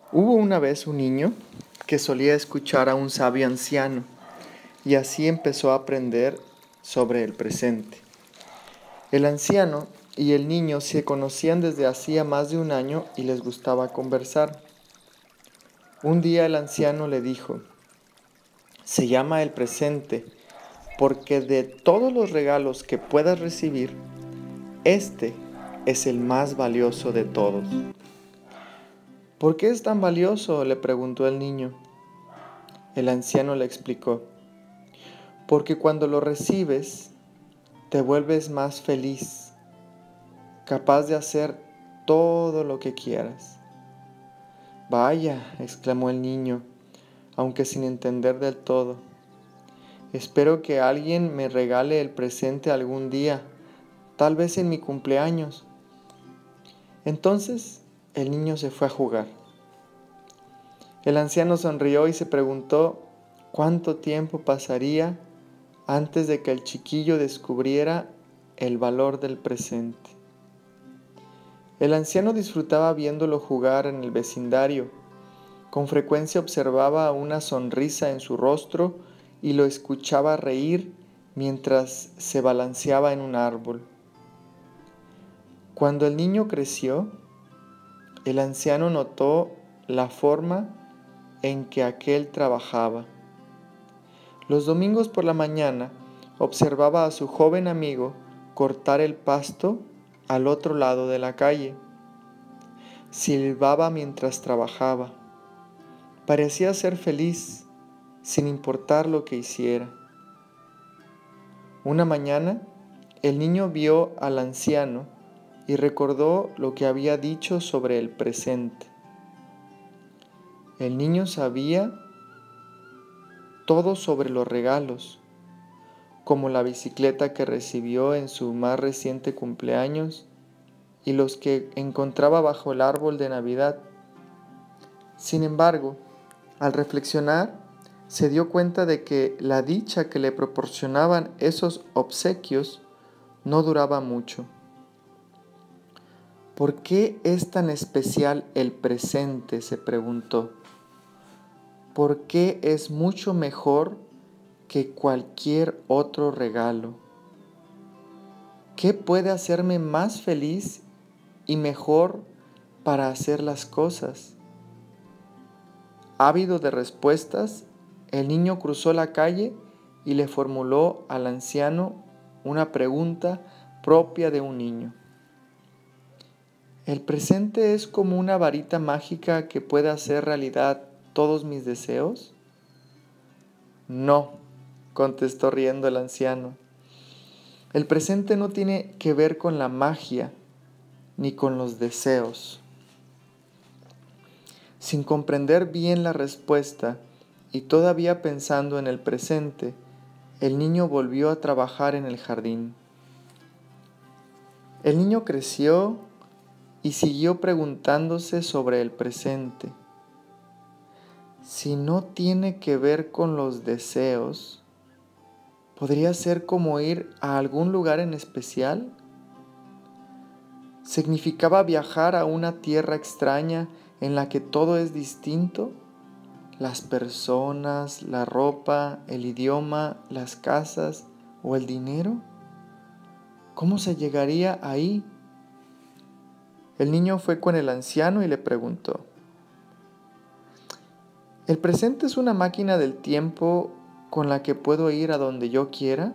Hubo una vez un niño que solía escuchar a un sabio anciano y así empezó a aprender sobre el presente. El anciano y el niño se conocían desde hacía más de un año y les gustaba conversar. Un día el anciano le dijo: se llama el presente porque de todos los regalos que puedas recibir, este es el más valioso de todos. ¿Por qué es tan valioso?, le preguntó el niño. El anciano le explicó: porque cuando lo recibes, te vuelves más feliz, capaz de hacer todo lo que quieras. Vaya, exclamó el niño, aunque sin entender del todo. Espero que alguien me regale el presente algún día, tal vez en mi cumpleaños. Entonces el niño se fue a jugar. El anciano sonrió y se preguntó cuánto tiempo pasaría antes de que el chiquillo descubriera el valor del presente. El anciano disfrutaba viéndolo jugar en el vecindario. Con frecuencia observaba una sonrisa en su rostro y lo escuchaba reír mientras se balanceaba en un árbol. Cuando el niño creció, el anciano notó la forma en que aquél trabajaba. Los domingos por la mañana observaba a su joven amigo cortar el pasto al otro lado de la calle. Silbaba mientras trabajaba. Parecía ser feliz, sin importar lo que hiciera. Una mañana, el niño vio al anciano y recordó lo que había dicho sobre el presente. El niño sabía todo sobre los regalos, como la bicicleta que recibió en su más reciente cumpleaños y los que encontraba bajo el árbol de Navidad. Sin embargo, al reflexionar, se dio cuenta de que la dicha que le proporcionaban esos obsequios no duraba mucho. ¿Por qué es tan especial el presente?, se preguntó. ¿Por qué es mucho mejor que cualquier otro regalo? ¿Qué puede hacerme más feliz y mejor para hacer las cosas? Ávido de respuestas, el niño cruzó la calle y le formuló al anciano una pregunta propia de un niño. ¿El presente es como una varita mágica que puede hacer realidad todos mis deseos? No, contestó riendo el anciano. El presente no tiene que ver con la magia ni con los deseos. Sin comprender bien la respuesta y todavía pensando en el presente, el niño volvió a trabajar en el jardín. El niño creció y siguió preguntándose sobre el presente. Si no tiene que ver con los deseos, ¿podría ser como ir a algún lugar en especial? ¿Significaba viajar a una tierra extraña en la que todo es distinto? Las personas, la ropa, el idioma, las casas o el dinero. ¿Cómo se llegaría ahí? El niño fue con el anciano y le preguntó: ¿el presente es una máquina del tiempo con la que puedo ir a donde yo quiera?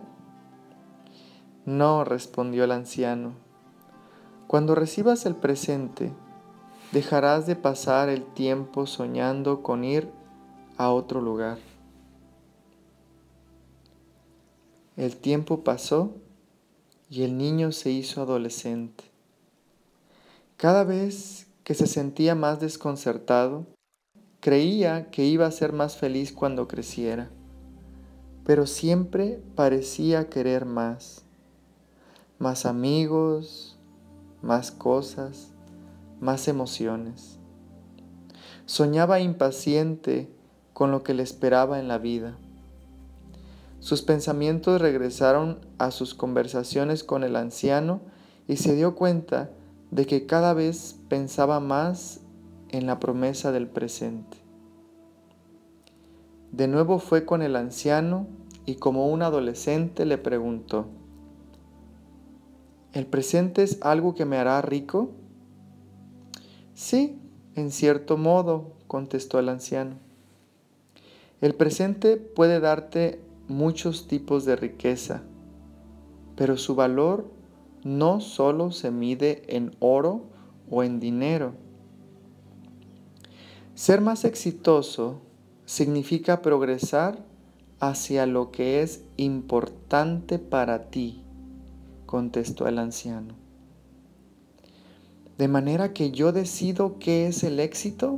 No, respondió el anciano. Cuando recibas el presente, dejarás de pasar el tiempo soñando con ir a otro lugar. El tiempo pasó y el niño se hizo adolescente. Cada vez que se sentía más desconcertado, creía que iba a ser más feliz cuando creciera, pero siempre parecía querer más. Más amigos, más cosas, más emociones. Soñaba impaciente con lo que le esperaba en la vida. Sus pensamientos regresaron a sus conversaciones con el anciano y se dio cuenta de que cada vez pensaba más en la promesa del presente. De nuevo fue con el anciano y como un adolescente le preguntó: ¿el presente es algo que me hará rico? Sí, en cierto modo, contestó el anciano. El presente puede darte muchos tipos de riqueza, pero su valor no solo se mide en oro o en dinero. Ser más exitoso significa progresar hacia lo que es importante para ti, contestó el anciano. ¿De manera que yo decido qué es el éxito?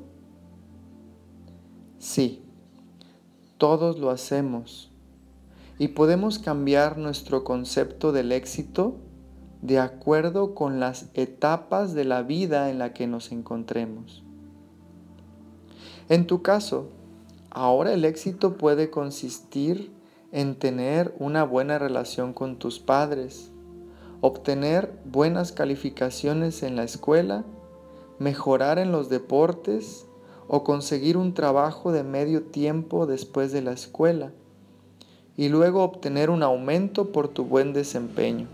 Sí, todos lo hacemos y podemos cambiar nuestro concepto del éxito de acuerdo con las etapas de la vida en la que nos encontremos. En tu caso, ahora el éxito puede consistir en tener una buena relación con tus padres, obtener buenas calificaciones en la escuela, mejorar en los deportes o conseguir un trabajo de medio tiempo después de la escuela y luego obtener un aumento por tu buen desempeño.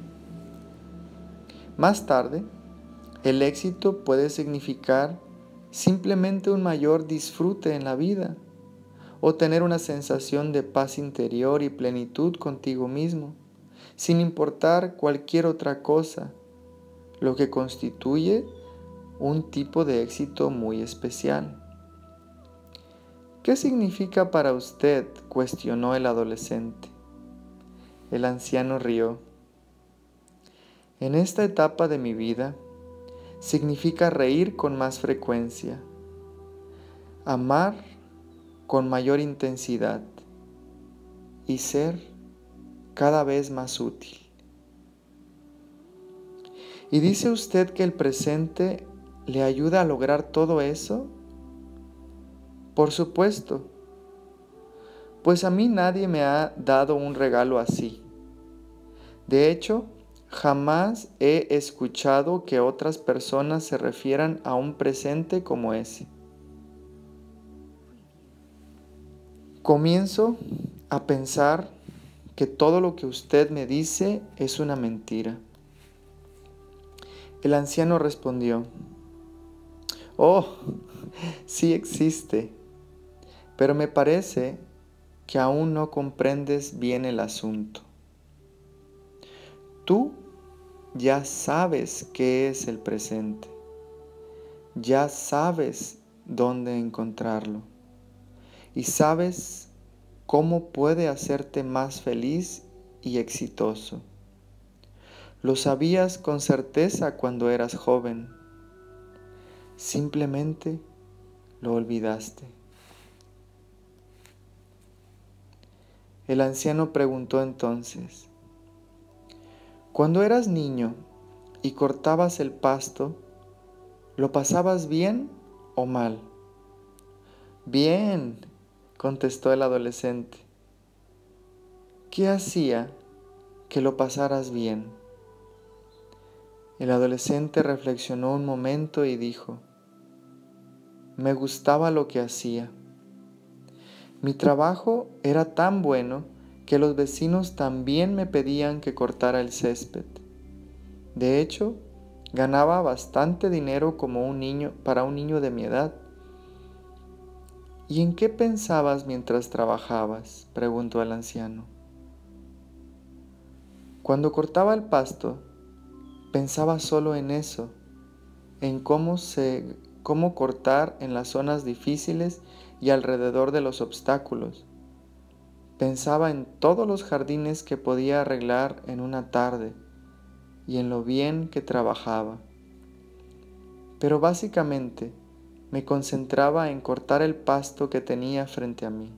Más tarde, el éxito puede significar simplemente un mayor disfrute en la vida o tener una sensación de paz interior y plenitud contigo mismo, sin importar cualquier otra cosa, lo que constituye un tipo de éxito muy especial. ¿Qué significa para usted?, cuestionó el adolescente. El anciano rió. En esta etapa de mi vida, significa reír con más frecuencia, amar con mayor intensidad y ser cada vez más útil. ¿Y dice usted que el presente le ayuda a lograr todo eso? Por supuesto, pues a mí nadie me ha dado un regalo así. De hecho, jamás he escuchado que otras personas se refieran a un presente como ese. Comienzo a pensar que todo lo que usted me dice es una mentira. El anciano respondió: Oh, sí existe, pero me parece que aún no comprendes bien el asunto. Tú ya sabes qué es el presente, ya sabes dónde encontrarlo y sabes cómo puede hacerte más feliz y exitoso. Lo sabías con certeza cuando eras joven, simplemente lo olvidaste. El anciano preguntó entonces: cuando eras niño y cortabas el pasto, ¿lo pasabas bien o mal? Bien, contestó el adolescente. ¿Qué hacía que lo pasaras bien? El adolescente reflexionó un momento y dijo: me gustaba lo que hacía. Mi trabajo era tan bueno que los vecinos también me pedían que cortara el césped. De hecho, ganaba bastante dinero como un niño, para un niño de mi edad. ¿Y en qué pensabas mientras trabajabas?, preguntó el anciano. Cuando cortaba el pasto, pensaba solo en eso, en cómo cortar en las zonas difíciles y alrededor de los obstáculos. Pensaba en todos los jardines que podía arreglar en una tarde y en lo bien que trabajaba. Pero básicamente me concentraba en cortar el pasto que tenía frente a mí.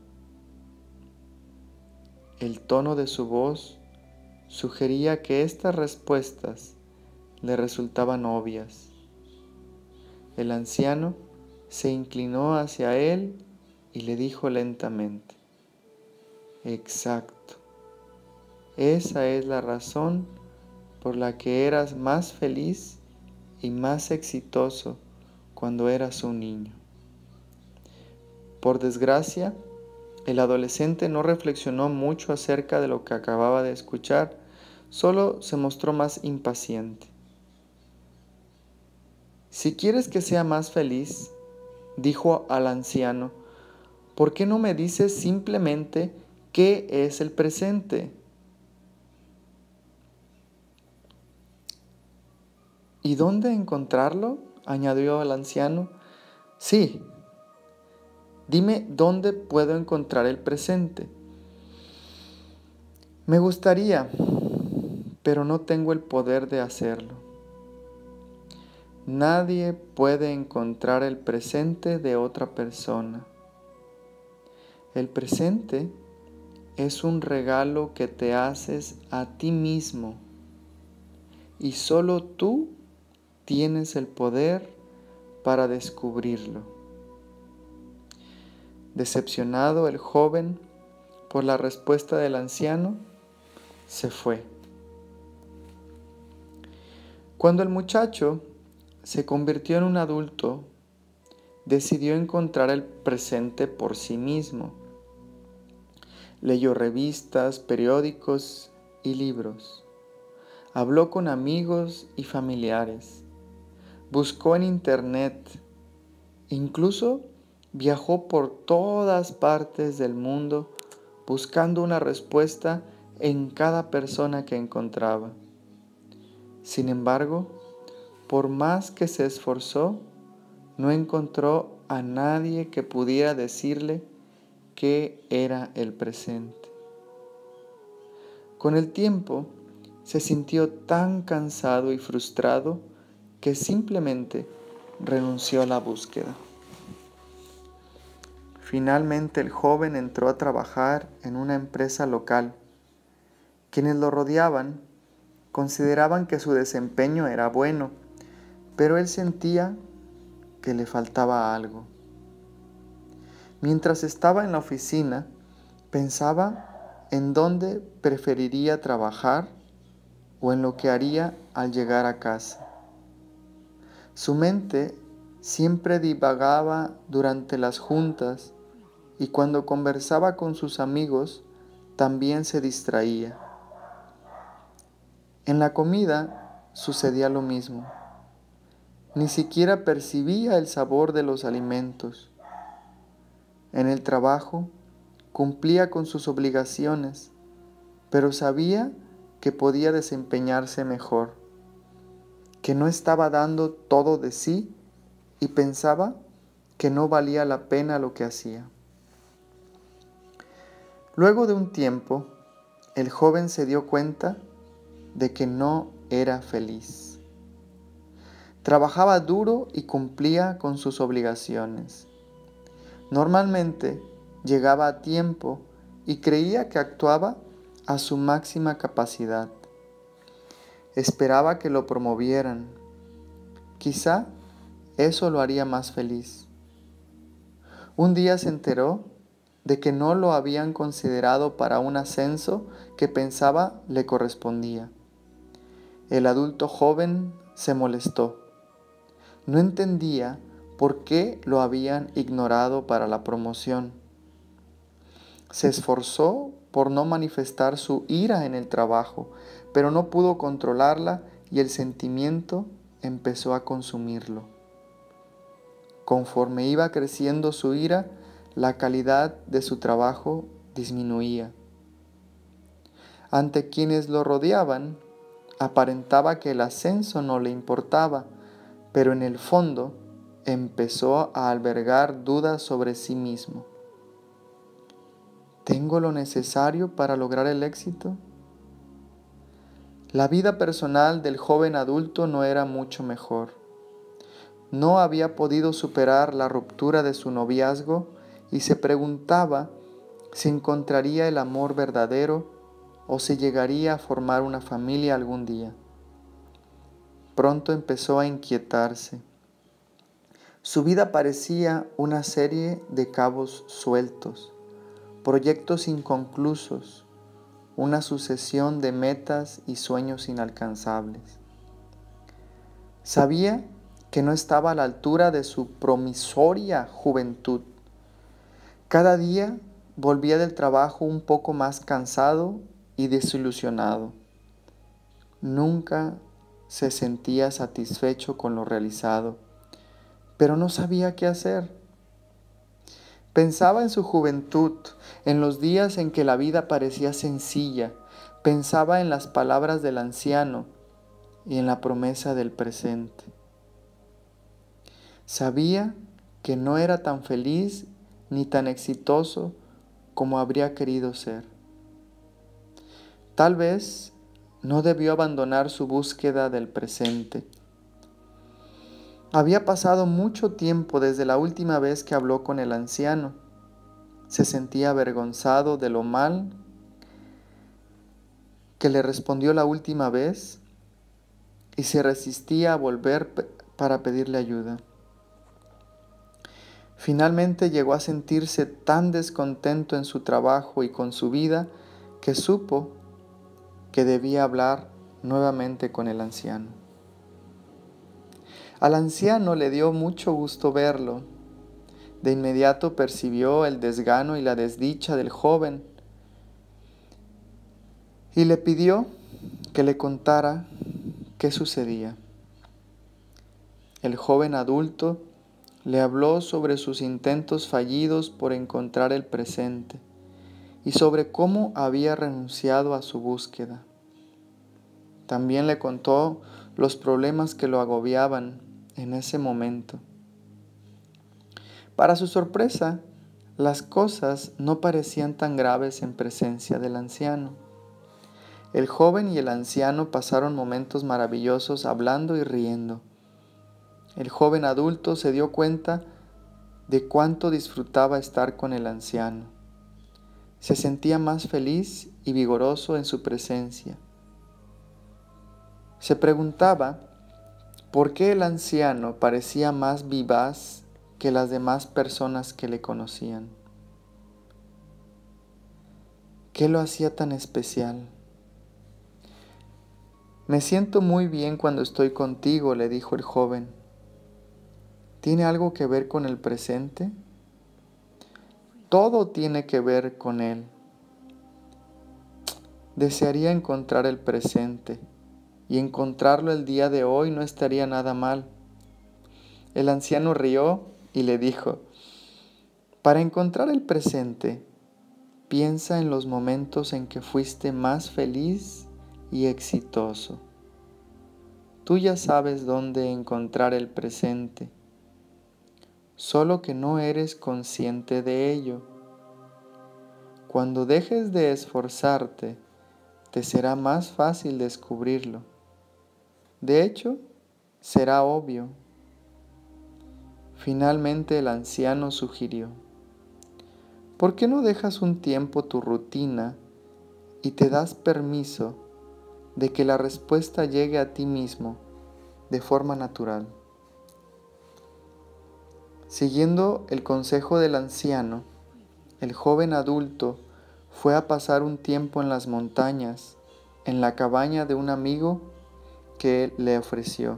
El tono de su voz sugería que estas respuestas le resultaban obvias. El anciano se inclinó hacia él y le dijo lentamente: exacto, esa es la razón por la que eras más feliz y más exitoso cuando eras un niño. Por desgracia, el adolescente no reflexionó mucho acerca de lo que acababa de escuchar, solo se mostró más impaciente. Si quieres que sea más feliz, dijo al anciano, ¿por qué no me dices simplemente qué es el presente? ¿Y dónde encontrarlo?, añadió el anciano. Sí, dime dónde puedo encontrar el presente. Me gustaría, pero no tengo el poder de hacerlo. Nadie puede encontrar el presente de otra persona. El presente es un regalo que te haces a ti mismo y solo tú tienes el poder para descubrirlo. Decepcionado, el joven por la respuesta del anciano se fue. Cuando el muchacho se convirtió en un adulto, decidió encontrar el presente por sí mismo. Leyó revistas, periódicos y libros. Habló con amigos y familiares. Buscó en internet. Incluso viajó por todas partes del mundo buscando una respuesta en cada persona que encontraba. Sin embargo, por más que se esforzó, no encontró a nadie que pudiera decirle qué era el presente. Con el tiempo, se sintió tan cansado y frustrado que simplemente renunció a la búsqueda. Finalmente, el joven entró a trabajar en una empresa local. Quienes lo rodeaban consideraban que su desempeño era bueno, pero él sentía que le faltaba algo. Mientras estaba en la oficina, pensaba en dónde preferiría trabajar o en lo que haría al llegar a casa. Su mente siempre divagaba durante las juntas y cuando conversaba con sus amigos también se distraía. En la comida sucedía lo mismo. Ni siquiera percibía el sabor de los alimentos. En el trabajo cumplía con sus obligaciones, pero sabía que podía desempeñarse mejor, que no estaba dando todo de sí y pensaba que no valía la pena lo que hacía. Luego de un tiempo, el joven se dio cuenta de que no era feliz. Trabajaba duro y cumplía con sus obligaciones. Normalmente llegaba a tiempo y creía que actuaba a su máxima capacidad. Esperaba que lo promovieran. Quizá eso lo haría más feliz. Un día se enteró de que no lo habían considerado para un ascenso que pensaba le correspondía. El adulto joven se molestó. No entendía por qué lo habían ignorado para la promoción. Se esforzó por no manifestar su ira en el trabajo, pero no pudo controlarla y el sentimiento empezó a consumirlo. Conforme iba creciendo su ira, la calidad de su trabajo disminuía. Ante quienes lo rodeaban, aparentaba que el ascenso no le importaba, pero en el fondo empezó a albergar dudas sobre sí mismo. ¿Tengo lo necesario para lograr el éxito? La vida personal del joven adulto no era mucho mejor. No había podido superar la ruptura de su noviazgo y se preguntaba si encontraría el amor verdadero o si llegaría a formar una familia algún día. Pronto empezó a inquietarse. Su vida parecía una serie de cabos sueltos, proyectos inconclusos, una sucesión de metas y sueños inalcanzables. Sabía que no estaba a la altura de su promisoria juventud, Cada día volvía del trabajo un poco más cansado y desilusionado. Nunca se sentía satisfecho con lo realizado, pero no sabía qué hacer. Pensaba en su juventud, en los días en que la vida parecía sencilla. Pensaba en las palabras del anciano y en la promesa del presente. Sabía que no era tan feliz ni tan exitoso como habría querido ser. Tal vez no debió abandonar su búsqueda del presente. Había pasado mucho tiempo desde la última vez que habló con el anciano. Se sentía avergonzado de lo mal que le respondió la última vez y se resistía a volver para pedirle ayuda. Finalmente llegó a sentirse tan descontento en su trabajo y con su vida que supo que debía hablar nuevamente con el anciano. Al anciano le dio mucho gusto verlo. De inmediato percibió el desgano y la desdicha del joven y le pidió que le contara qué sucedía. El joven adulto le habló sobre sus intentos fallidos por encontrar el presente y sobre cómo había renunciado a su búsqueda. También le contó los problemas que lo agobiaban en ese momento. Para su sorpresa, las cosas no parecían tan graves en presencia del anciano. El joven y el anciano pasaron momentos maravillosos hablando y riendo. El joven adulto se dio cuenta de cuánto disfrutaba estar con el anciano. Se sentía más feliz y vigoroso en su presencia. Se preguntaba por qué el anciano parecía más vivaz que las demás personas que le conocían. ¿Qué lo hacía tan especial? Me siento muy bien cuando estoy contigo, le dijo el joven. ¿Tiene algo que ver con el presente? Todo tiene que ver con él. Desearía encontrar el presente, y encontrarlo el día de hoy no estaría nada mal. El anciano rió y le dijo, para encontrar el presente, piensa en los momentos en que fuiste más feliz y exitoso. Tú ya sabes dónde encontrar el presente, solo que no eres consciente de ello. Cuando dejes de esforzarte, te será más fácil descubrirlo. De hecho, será obvio. Finalmente el anciano sugirió, ¿por qué no dejas un tiempo tu rutina y te das permiso de que la respuesta llegue a ti mismo de forma natural? Siguiendo el consejo del anciano, el joven adulto fue a pasar un tiempo en las montañas, en la cabaña de un amigo que él le ofreció.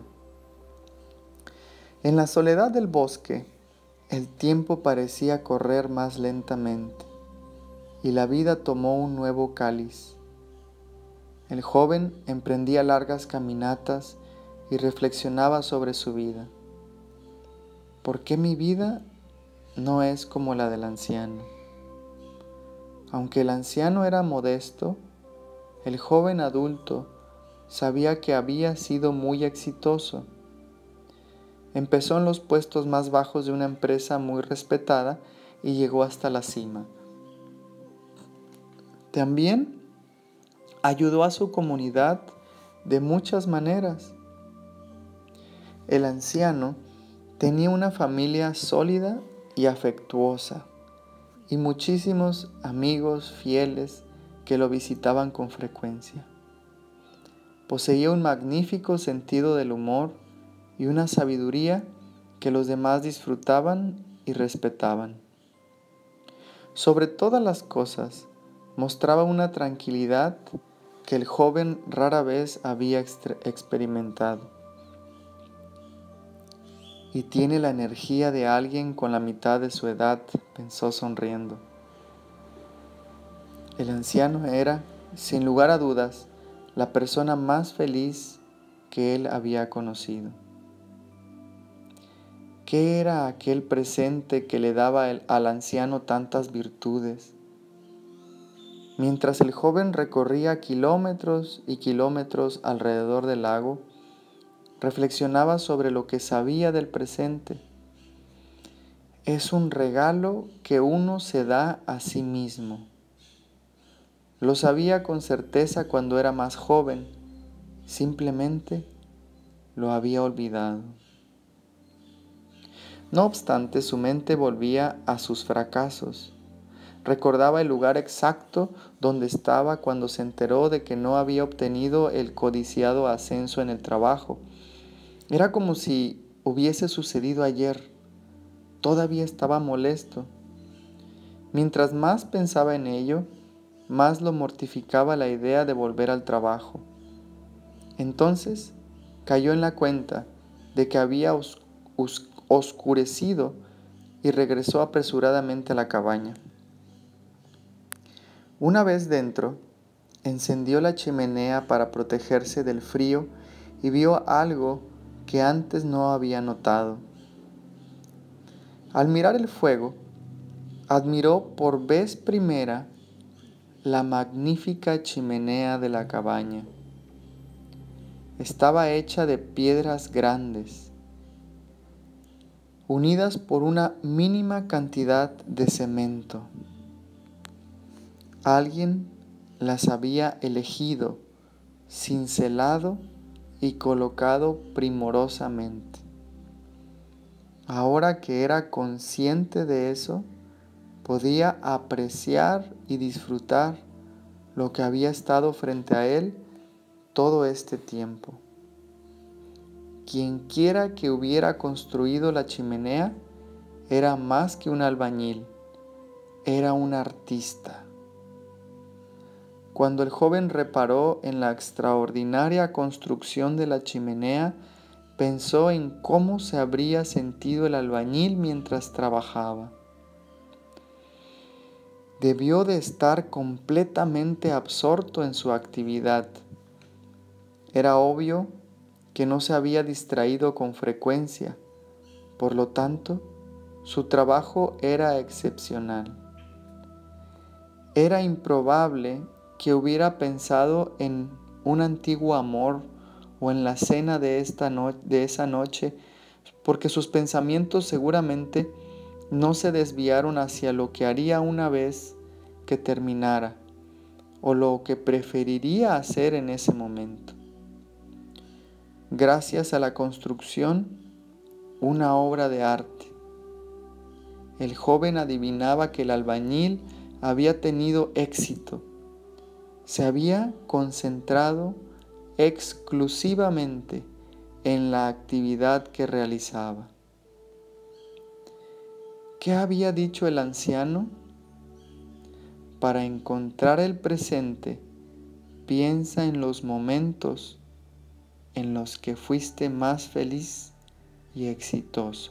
En la soledad del bosque, el tiempo parecía correr más lentamente y la vida tomó un nuevo cáliz. El joven emprendía largas caminatas y reflexionaba sobre su vida. ¿Por qué mi vida no es como la del anciano? Aunque el anciano era modesto, el joven adulto sabía que había sido muy exitoso. Empezó en los puestos más bajos de una empresa muy respetada y llegó hasta la cima. También ayudó a su comunidad de muchas maneras. El anciano tenía una familia sólida y afectuosa y muchísimos amigos fieles que lo visitaban con frecuencia. Poseía un magnífico sentido del humor y una sabiduría que los demás disfrutaban y respetaban. Sobre todas las cosas, mostraba una tranquilidad que el joven rara vez había experimentado. y tiene la energía de alguien con la mitad de su edad, pensó sonriendo. El anciano era, sin lugar a dudas, la persona más feliz que él había conocido. ¿Qué era aquel presente que le daba al anciano tantas virtudes? Mientras el joven recorría kilómetros y kilómetros alrededor del lago, reflexionaba sobre lo que sabía del presente. Es un regalo que uno se da a sí mismo. Lo sabía con certeza cuando era más joven, simplemente lo había olvidado. No obstante, su mente volvía a sus fracasos. Recordaba el lugar exacto donde estaba cuando se enteró de que no había obtenido el codiciado ascenso en el trabajo. Era como si hubiese sucedido ayer. Todavía estaba molesto. Mientras más pensaba en ello, más lo mortificaba la idea de volver al trabajo. Entonces cayó en la cuenta de que había oscurecido y regresó apresuradamente a la cabaña. Una vez dentro, encendió la chimenea para protegerse del frío y vio algo que antes no había notado. Al mirar el fuego, admiró por vez primera la magnífica chimenea de la cabaña. Estaba hecha de piedras grandes, unidas por una mínima cantidad de cemento. Alguien las había elegido, cincelado y colocado primorosamente. Ahora que era consciente de eso, podía apreciar y disfrutar lo que había estado frente a él todo este tiempo. Quienquiera que hubiera construido la chimenea era más que un albañil, era un artista. Cuando el joven reparó en la extraordinaria construcción de la chimenea, pensó en cómo se habría sentido el albañil mientras trabajaba. Debió de estar completamente absorto en su actividad. Era obvio que no se había distraído con frecuencia, por lo tanto, su trabajo era excepcional. Era improbable que hubiera pensado en un antiguo amor o en la cena de esa noche, porque sus pensamientos seguramente no se desviaron hacia lo que haría una vez que terminara, o lo que preferiría hacer en ese momento. Gracias a la construcción, una obra de arte. El joven adivinaba que el albañil había tenido éxito. Se había concentrado exclusivamente en la actividad que realizaba. ¿Qué había dicho el anciano? Para encontrar el presente, piensa en los momentos en los que fuiste más feliz y exitoso.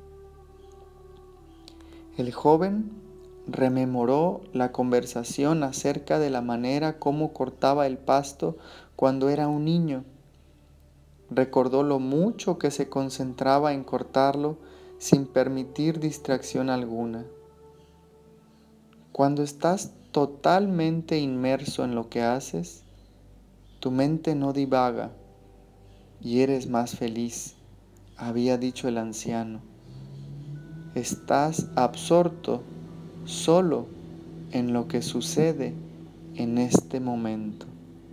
El joven rememoró la conversación acerca de la manera como cortaba el pasto cuando era un niño. Recordó lo mucho que se concentraba en cortarlo sin permitir distracción alguna. Cuando estás totalmente inmerso en lo que haces, tu mente no divaga y eres más feliz, había dicho el anciano. Estás absorto solo en lo que sucede en este momento.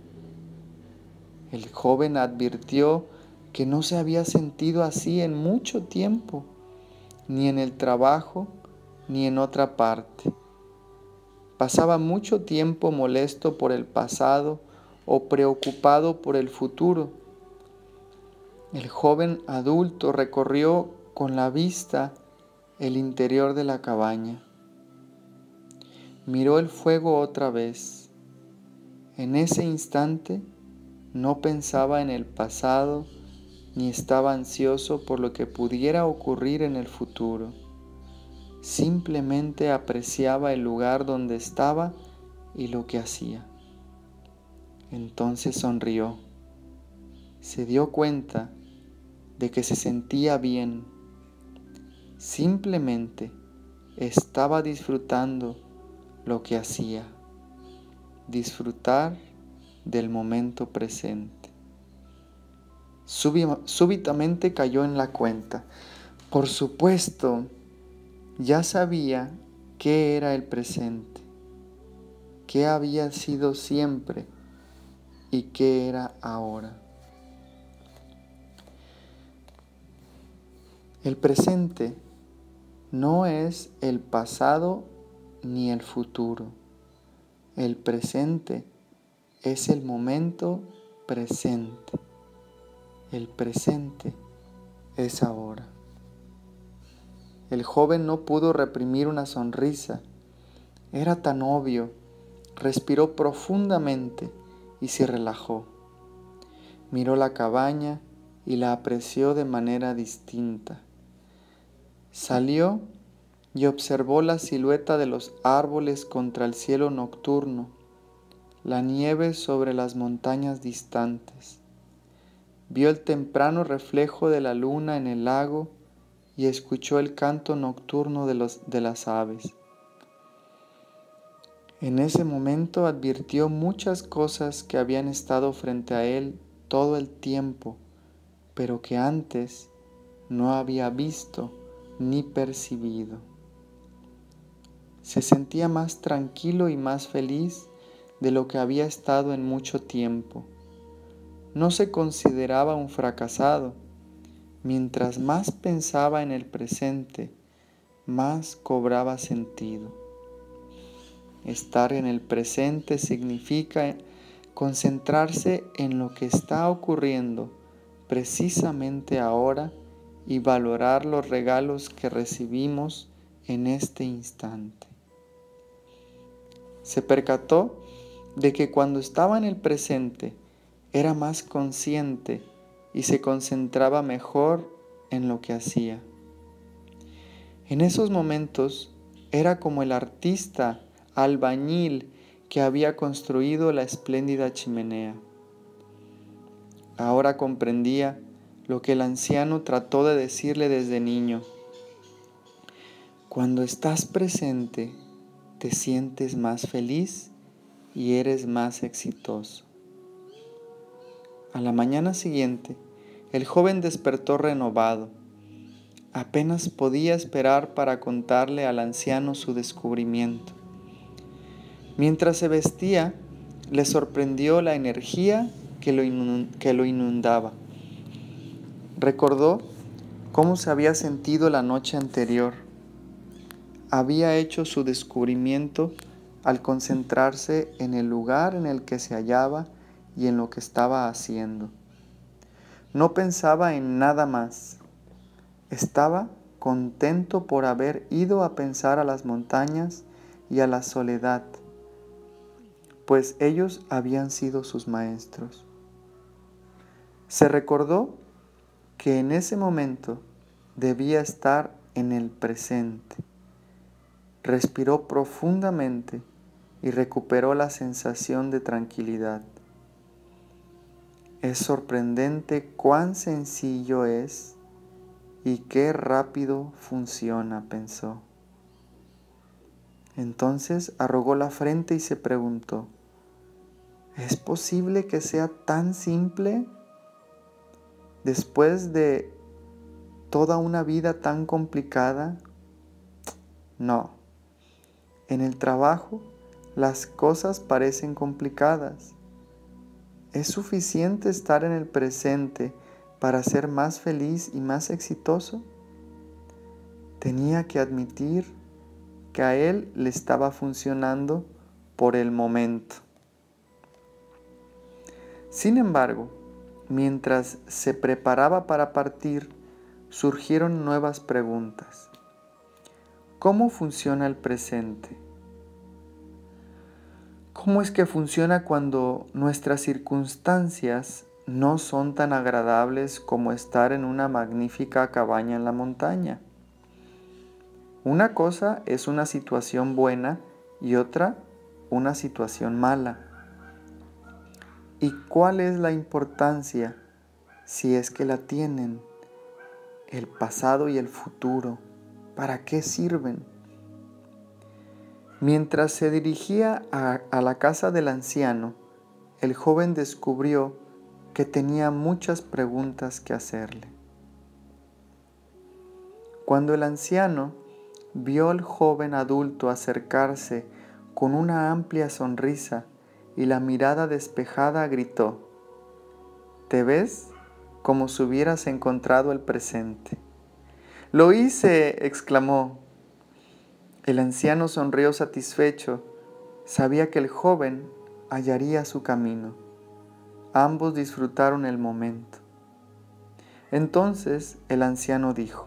El joven advirtió que no se había sentido así en mucho tiempo, ni en el trabajo, ni en otra parte. Pasaba mucho tiempo molesto por el pasado o preocupado por el futuro. El joven adulto recorrió con la vista el interior de la cabaña. Miró el fuego otra vez. En ese instante no pensaba en el pasado ni estaba ansioso por lo que pudiera ocurrir en el futuro. Simplemente apreciaba el lugar donde estaba y lo que hacía. Entonces sonrió. Se dio cuenta de que se sentía bien. Simplemente estaba disfrutando lo que hacía. Disfrutar del momento presente. Súbitamente cayó en la cuenta. Por supuesto, ya sabía qué era el presente, qué había sido siempre y qué era ahora. El presente no es el pasado ni el futuro. El presente es el momento presente. El presente es ahora. El joven no pudo reprimir una sonrisa. Era tan obvio. Respiró profundamente y se relajó. Miró la cabaña y la apreció de manera distinta. Salió y observó la silueta de los árboles contra el cielo nocturno, la nieve sobre las montañas distantes. Vio el temprano reflejo de la luna en el lago y escuchó el canto nocturno de las aves. En ese momento advirtió muchas cosas que habían estado frente a él todo el tiempo, pero que antes no había visto ni percibido. Se sentía más tranquilo y más feliz de lo que había estado en mucho tiempo. No se consideraba un fracasado. Mientras más pensaba en el presente, más cobraba sentido. Estar en el presente significa concentrarse en lo que está ocurriendo precisamente ahora y valorar los regalos que recibimos en este instante. Se percató de que cuando estaba en el presente era más consciente y se concentraba mejor en lo que hacía. En esos momentos era como el artista albañil que había construido la espléndida chimenea. Ahora comprendía lo que el anciano trató de decirle desde niño. Cuando estás presente, te sientes más feliz y eres más exitoso. A la mañana siguiente, el joven despertó renovado. Apenas podía esperar para contarle al anciano su descubrimiento. Mientras se vestía, le sorprendió la energía que lo inundaba. Recordó cómo se había sentido la noche anterior. Había hecho su descubrimiento al concentrarse en el lugar en el que se hallaba y en lo que estaba haciendo. No pensaba en nada más. Estaba contento por haber ido a pensar a las montañas y a la soledad, pues ellos habían sido sus maestros. Se recordó que en ese momento debía estar en el presente. Respiró profundamente y recuperó la sensación de tranquilidad. Es sorprendente cuán sencillo es y qué rápido funciona, pensó. Entonces arrugó la frente y se preguntó, ¿es posible que sea tan simple? Después de toda una vida tan complicada. No. En el trabajo las cosas parecen complicadas. ¿Es suficiente estar en el presente para ser más feliz y más exitoso? Tenía que admitir que a él le estaba funcionando por el momento. Sin embargo, mientras se preparaba para partir, surgieron nuevas preguntas. ¿Cómo funciona el presente? ¿Cómo es que funciona cuando nuestras circunstancias no son tan agradables como estar en una magnífica cabaña en la montaña. Una cosa es una situación buena y otra una situación mala. ¿Y cuál es la importancia, si es que la tienen, el pasado y el futuro? ¿Para qué sirven? Mientras se dirigía a la casa del anciano, el joven descubrió que tenía muchas preguntas que hacerle. Cuando el anciano vio al joven adulto acercarse con una amplia sonrisa y la mirada despejada, gritó: «¿Te ves como si hubieras encontrado el presente?» «¡Lo hice!», exclamó. El anciano sonrió satisfecho. Sabía que el joven hallaría su camino. Ambos disfrutaron el momento. Entonces el anciano dijo: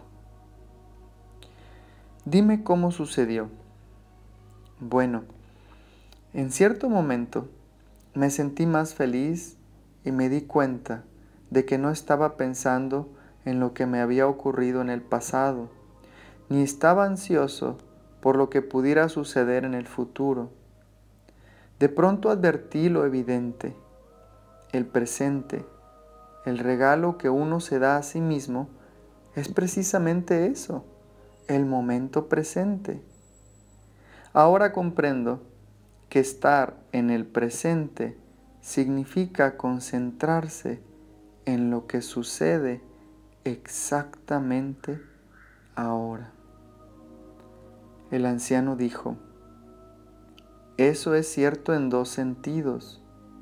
«Dime cómo sucedió». «Bueno, en cierto momento me sentí más feliz y me di cuenta de que no estaba pensando en lo que me había ocurrido en el pasado, ni estaba ansioso por lo que pudiera suceder en el futuro. De pronto advertí lo evidente: el presente, el regalo que uno se da a sí mismo, es precisamente eso, el momento presente. Ahora comprendo que estar en el presente significa concentrarse en lo que sucede exactamente ahora». El anciano dijo: «Eso es cierto en dos sentidos».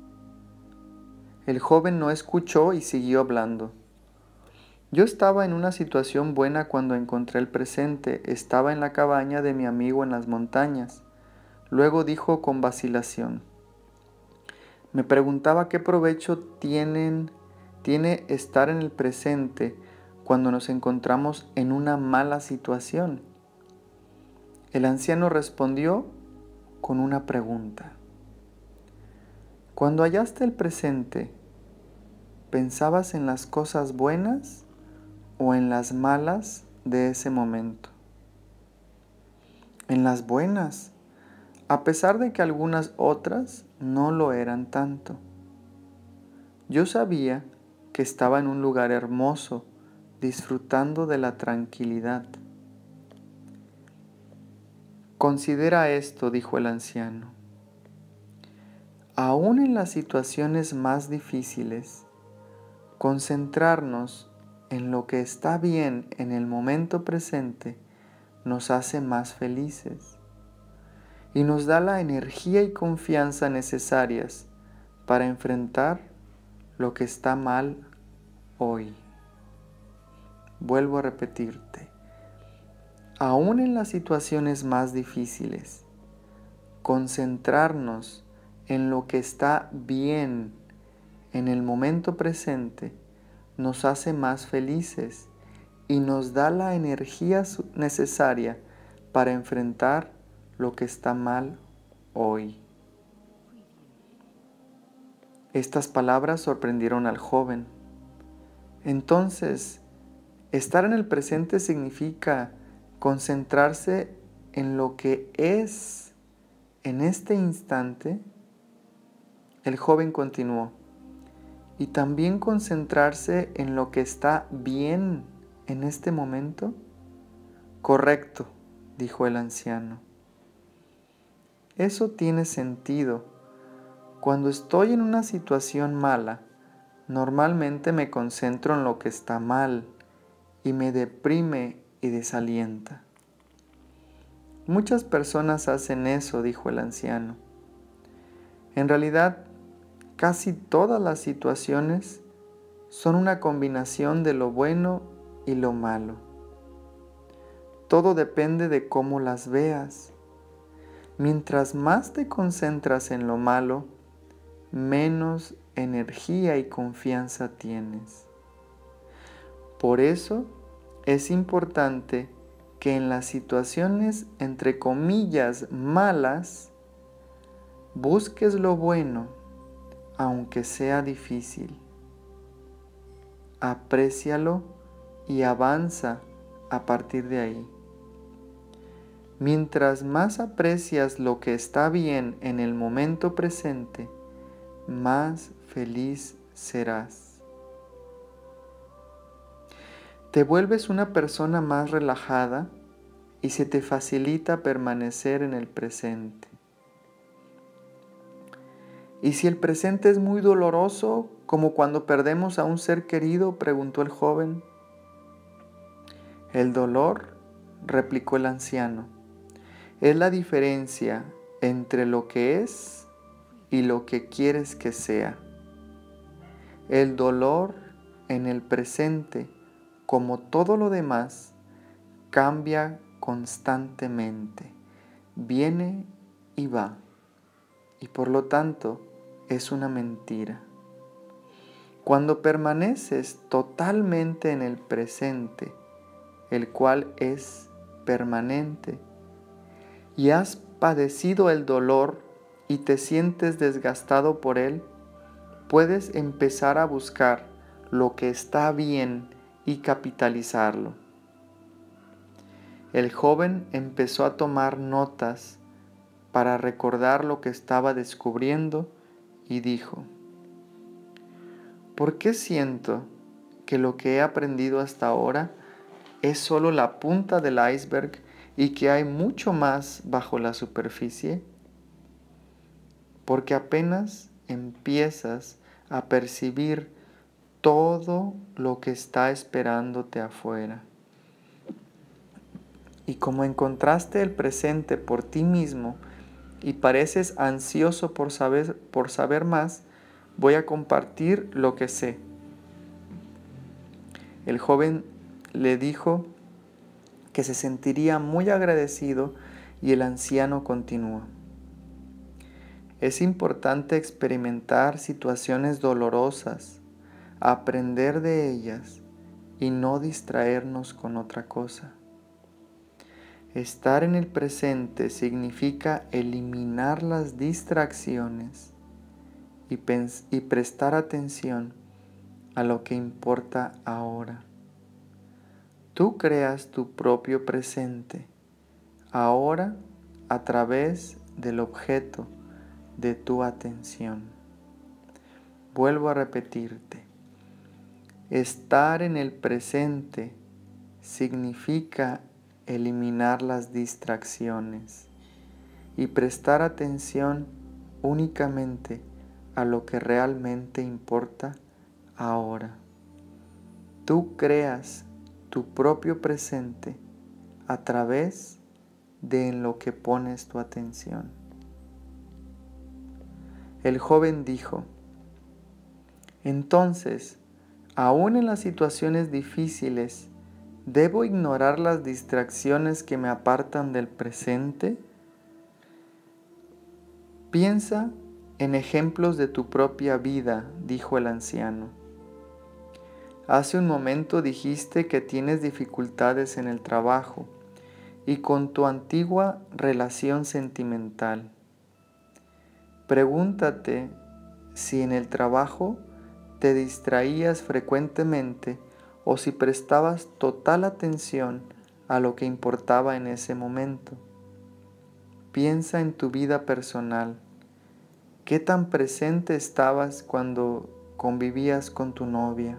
El joven no escuchó y siguió hablando. «Yo estaba en una situación buena cuando encontré el presente. Estaba en la cabaña de mi amigo en las montañas». Luego dijo con vacilación: «Me preguntaba qué provecho tiene estar en el presente cuando nos encontramos en una mala situación». El anciano respondió con una pregunta: «Cuando hallaste el presente, ¿pensabas en las cosas buenas o en las malas de ese momento?». «En las buenas, a pesar de que algunas otras no lo eran tanto. Yo sabía que estaba en un lugar hermoso, disfrutando de la tranquilidad». «Considera esto», dijo el anciano. «Aún en las situaciones más difíciles, concentrarnos en lo que está bien en el momento presente nos hace más felices y nos da la energía y confianza necesarias para enfrentar lo que está mal hoy». Vuelvo a repetirte: aún en las situaciones más difíciles, concentrarnos en lo que está bien en el momento presente nos hace más felices y nos da la energía necesaria para enfrentar lo que está mal hoy. Estas palabras sorprendieron al joven. Entonces, estar en el presente significa concentrarse en lo que es en este instante. El joven continuó: ¿y también concentrarse en lo que está bien en este momento? «Correcto», dijo el anciano. «Eso tiene sentido. Cuando estoy en una situación mala, normalmente me concentro en lo que está mal y me deprime y desalienta». «Muchas personas hacen eso», dijo el anciano. «En realidad, casi todas las situaciones son una combinación de lo bueno y lo malo. Todo depende de cómo las veas. Mientras más te concentras en lo malo, menos energía y confianza tienes. Por eso es importante que en las situaciones, entre comillas, malas, busques lo bueno, aunque sea difícil. aprécialo y avanza a partir de ahí. Mientras más aprecias lo que está bien en el momento presente, más feliz serás. Te vuelves una persona más relajada y se te facilita permanecer en el presente. ¿Y si el presente es muy doloroso, como cuando perdemos a un ser querido?, preguntó el joven. El dolor, replicó el anciano, es la diferencia entre lo que es y lo que quieres que sea. El dolor en el presente, como todo lo demás, cambia constantemente, viene y va, y por lo tanto es una mentira. Cuando permaneces totalmente en el presente, el cual es permanente, y has padecido el dolor y te sientes desgastado por él, puedes empezar a buscar lo que está bien y capitalizarlo. El joven empezó a tomar notas para recordar lo que estaba descubriendo y dijo: ¿por qué siento que lo que he aprendido hasta ahora es solo la punta del iceberg y que hay mucho más bajo la superficie? Porque apenas empiezas a percibir todo lo que está esperándote afuera. Y como encontraste el presente por ti mismo y pareces ansioso por saber más, voy a compartir lo que sé. El joven le dijo que se sentiría muy agradecido y el anciano continuó. Es importante experimentar situaciones dolorosas, aprender de ellas y no distraernos con otra cosa. Estar en el presente significa eliminar las distracciones y prestar atención a lo que importa ahora. Tú creas tu propio presente, ahora a través del objeto de tu atención. Vuelvo a repetirte, estar en el presente significa eliminar las distracciones y prestar atención únicamente a lo que realmente importa ahora. Tú creas tu propio presente a través de en lo que pones tu atención. El joven dijo: entonces, aún en las situaciones difíciles, ¿debo ignorar las distracciones que me apartan del presente? Piensa en ejemplos de tu propia vida, dijo el anciano. Hace un momento dijiste que tienes dificultades en el trabajo y con tu antigua relación sentimental. Pregúntate si en el trabajo te distraías frecuentemente o si prestabas total atención a lo que importaba en ese momento. Piensa en tu vida personal. ¿Qué tan presente estabas cuando convivías con tu novia?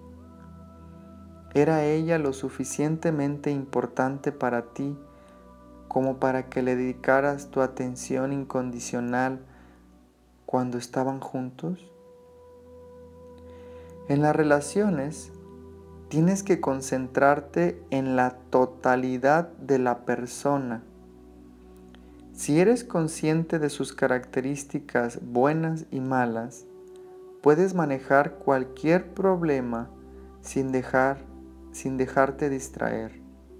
¿Era ella lo suficientemente importante para ti como para que le dedicaras tu atención incondicional cuando estaban juntos? En las relaciones, tienes que concentrarte en la totalidad de la persona. Si eres consciente de sus características buenas y malas, puedes manejar cualquier problema sin dejarte distraer.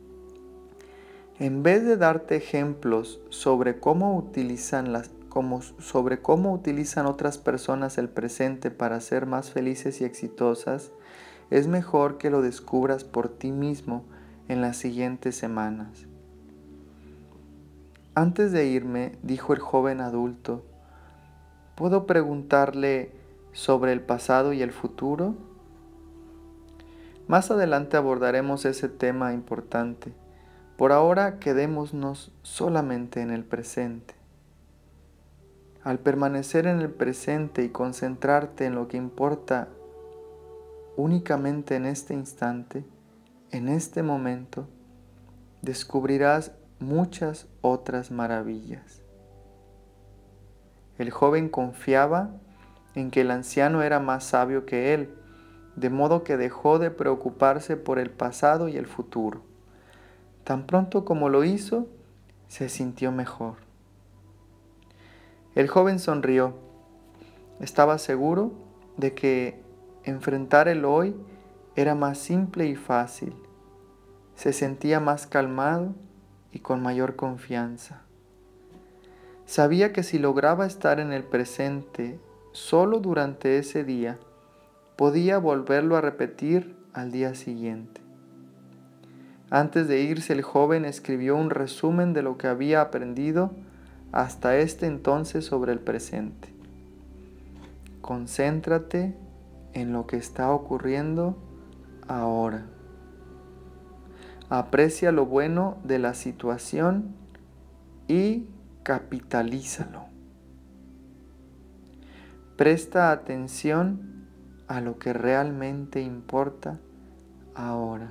En vez de darte ejemplos sobre cómo utilizan otras personas el presente para ser más felices y exitosas, es mejor que lo descubras por ti mismo en las siguientes semanas. Antes de irme, dijo el joven adulto, ¿puedo preguntarle sobre el pasado y el futuro? Más adelante abordaremos ese tema importante. Por ahora quedémonos solamente en el presente. Al permanecer en el presente y concentrarte en lo que importa únicamente en este instante, en este momento, descubrirás muchas otras maravillas. El joven confiaba en que el anciano era más sabio que él, de modo que dejó de preocuparse por el pasado y el futuro. Tan pronto como lo hizo, se sintió mejor. El joven sonrió. Estaba seguro de que enfrentar el hoy era más simple y fácil. Se sentía más calmado y con mayor confianza. Sabía que si lograba estar en el presente solo durante ese día, podía volverlo a repetir al día siguiente. Antes de irse, el joven escribió un resumen de lo que había aprendido hasta este entonces sobre el presente. Concéntrate en lo que está ocurriendo ahora. Aprecia lo bueno de la situación y capitalízalo. Presta atención a lo que realmente importa ahora.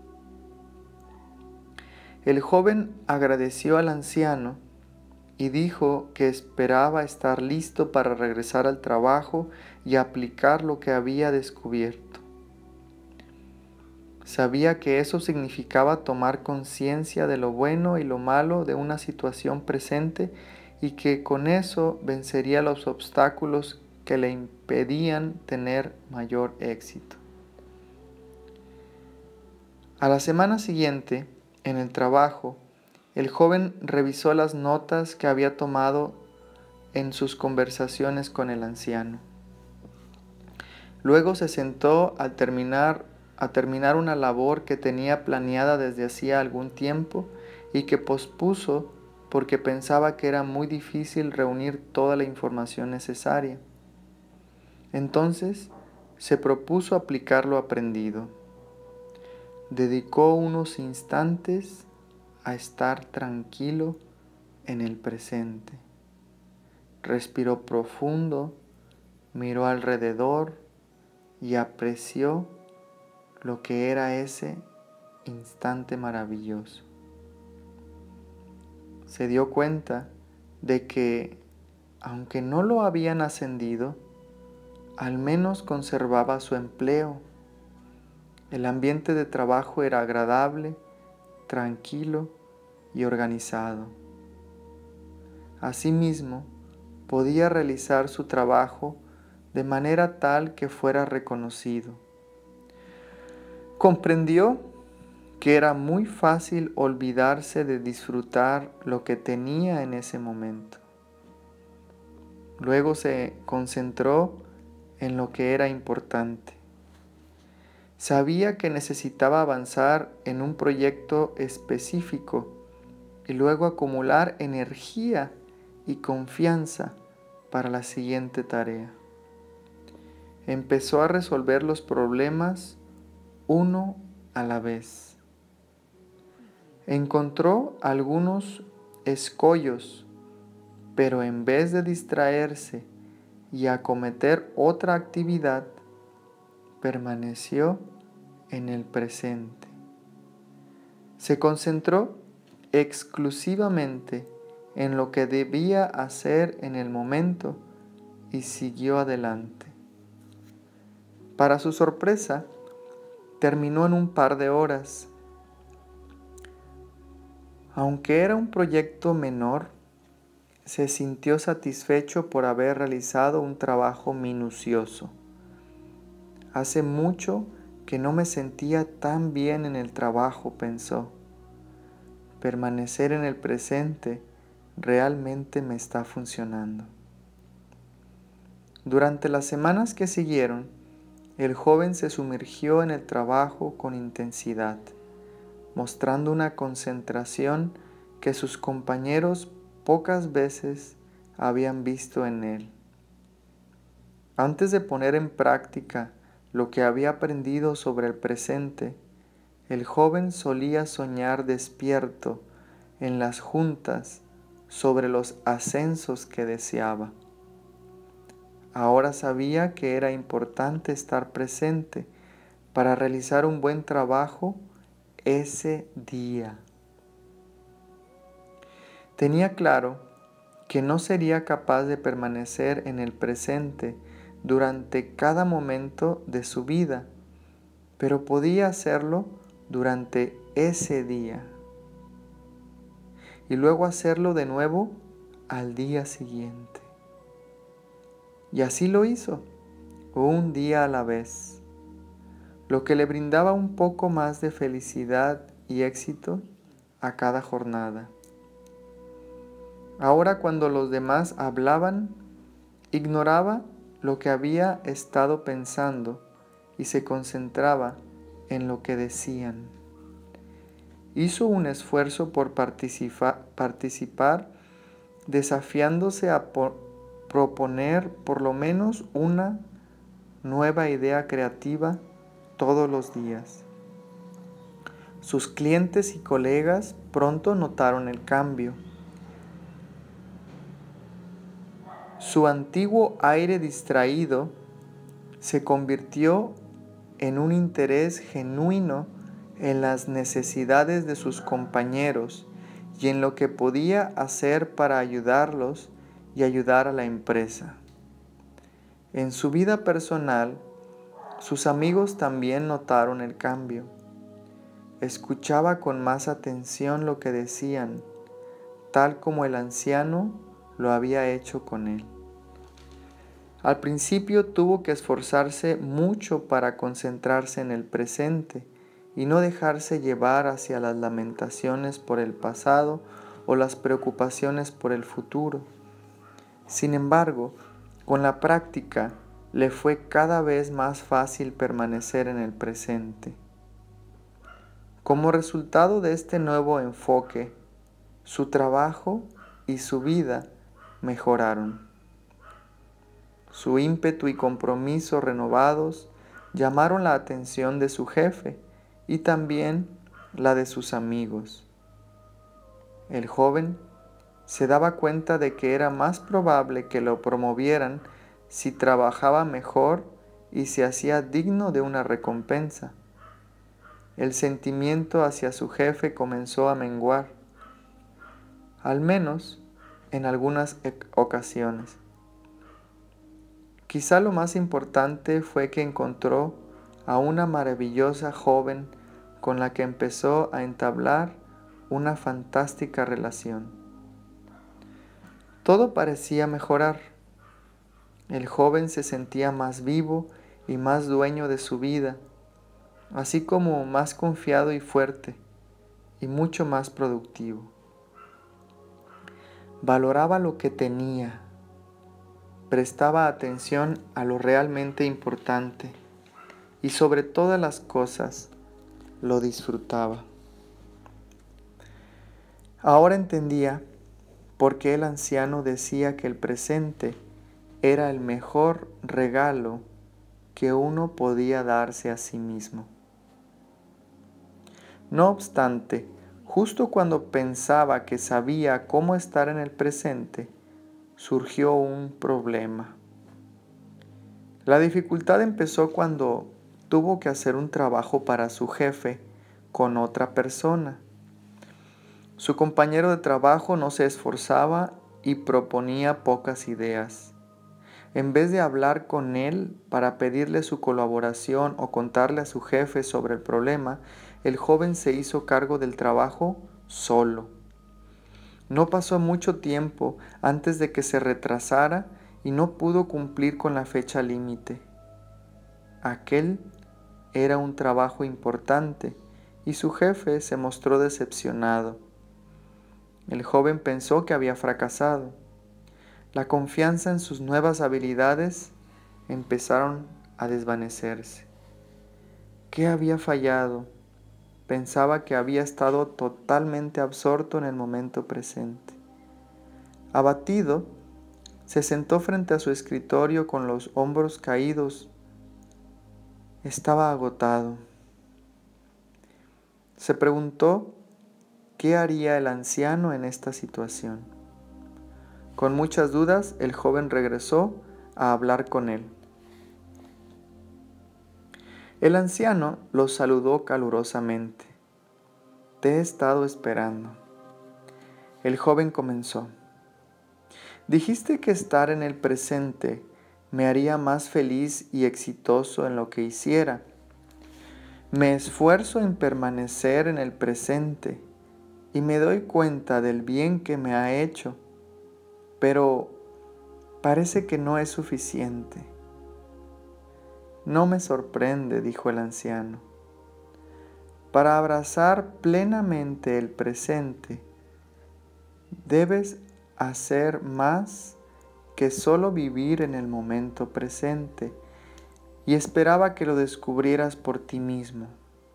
El joven agradeció al anciano y dijo que esperaba estar listo para regresar al trabajo y aplicar lo que había descubierto. Sabía que eso significaba tomar conciencia de lo bueno y lo malo de una situación presente y que con eso vencería los obstáculos que le impedían tener mayor éxito. A la semana siguiente, en el trabajo, el joven revisó las notas que había tomado en sus conversaciones con el anciano. Luego se sentó a terminar una labor que tenía planeada desde hacía algún tiempo y que pospuso porque pensaba que era muy difícil reunir toda la información necesaria. Entonces se propuso aplicar lo aprendido. Dedicó unos instantes a estar tranquilo en el presente. Respiró profundo, miró alrededor y apreció lo que era ese instante maravilloso. Se dio cuenta de que, aunque no lo habían ascendido, al menos conservaba su empleo. El ambiente de trabajo era agradable, tranquilo y organizado. Asimismo, podía realizar su trabajo de manera tal que fuera reconocido. Comprendió que era muy fácil olvidarse de disfrutar lo que tenía en ese momento. Luego se concentró en lo que era importante. Sabía que necesitaba avanzar en un proyecto específico y luego acumular energía y confianza para la siguiente tarea. Empezó a resolver los problemas uno a la vez. Encontró algunos escollos, pero en vez de distraerse y acometer otra actividad, permaneció en el presente. Se concentró exclusivamente en lo que debía hacer en el momento y siguió adelante. Para su sorpresa, terminó en un par de horas. Aunque era un proyecto menor, se sintió satisfecho por haber realizado un trabajo minucioso. Hace mucho que no me sentía tan bien en el trabajo, pensó. Permanecer en el presente realmente me está funcionando. Durante las semanas que siguieron, el joven se sumergió en el trabajo con intensidad, mostrando una concentración que sus compañeros pocas veces habían visto en él. Antes de poner en práctica lo que había aprendido sobre el presente, el joven solía soñar despierto en las juntas sobre los ascensos que deseaba. Ahora sabía que era importante estar presente para realizar un buen trabajo ese día. Tenía claro que no sería capaz de permanecer en el presente durante cada momento de su vida, pero podía hacerlo durante ese día y luego hacerlo de nuevo al día siguiente. Y así lo hizo, un día a la vez, lo que le brindaba un poco más de felicidad y éxito a cada jornada. Ahora, cuando los demás hablaban, ignoraba lo que había estado pensando y se concentraba en lo que decían. Hizo un esfuerzo por participar, desafiándose a proponer por lo menos una nueva idea creativa todos los días. Sus clientes y colegas pronto notaron el cambio. Su antiguo aire distraído se convirtió en un interés genuino en las necesidades de sus compañeros y en lo que podía hacer para ayudarlos y ayudar a la empresa. En su vida personal, sus amigos también notaron el cambio. Escuchaba con más atención lo que decían, tal como el anciano lo había hecho con él. Al principio tuvo que esforzarse mucho para concentrarse en el presente y no dejarse llevar hacia las lamentaciones por el pasado o las preocupaciones por el futuro. Sin embargo, con la práctica le fue cada vez más fácil permanecer en el presente. Como resultado de este nuevo enfoque, su trabajo y su vida mejoraron. Su ímpetu y compromiso renovados llamaron la atención de su jefe y también la de sus amigos. El joven se daba cuenta de que era más probable que lo promovieran si trabajaba mejor y se hacía digno de una recompensa. El sentimiento hacia su jefe comenzó a menguar, al menos en algunas ocasiones. Quizá lo más importante fue que encontró a una maravillosa joven con la que empezó a entablar una fantástica relación. Todo parecía mejorar. El joven se sentía más vivo y más dueño de su vida, así como más confiado y fuerte, y mucho más productivo. Valoraba lo que tenía, prestaba atención a lo realmente importante y sobre todas las cosas lo disfrutaba. Ahora entendía por qué el anciano decía que el presente era el mejor regalo que uno podía darse a sí mismo. No obstante, justo cuando pensaba que sabía cómo estar en el presente, surgió un problema. La dificultad empezó cuando tuvo que hacer un trabajo para su jefe con otra persona. Su compañero de trabajo no se esforzaba y proponía pocas ideas. En vez de hablar con él para pedirle su colaboración o contarle a su jefe sobre el problema, el joven se hizo cargo del trabajo solo. No pasó mucho tiempo antes de que se retrasara y no pudo cumplir con la fecha límite. Aquel era un trabajo importante y su jefe se mostró decepcionado. El joven pensó que había fracasado. La confianza en sus nuevas habilidades empezaron a desvanecerse. ¿Qué había fallado? Pensaba que había estado totalmente absorto en el momento presente. Abatido, se sentó frente a su escritorio con los hombros caídos Estaba agotado. Se preguntó qué haría el anciano en esta situación. Con muchas dudas, el joven regresó a hablar con él. El anciano lo saludó calurosamente. Te he estado esperando. El joven comenzó. Dijiste que estar en el presente me haría más feliz y exitoso en lo que hiciera. Me esfuerzo en permanecer en el presente y me doy cuenta del bien que me ha hecho, pero parece que no es suficiente. No me sorprende, dijo el anciano. Para abrazar plenamente el presente, debes hacer más que solo vivir en el momento presente, y esperaba que lo descubrieras por ti mismo.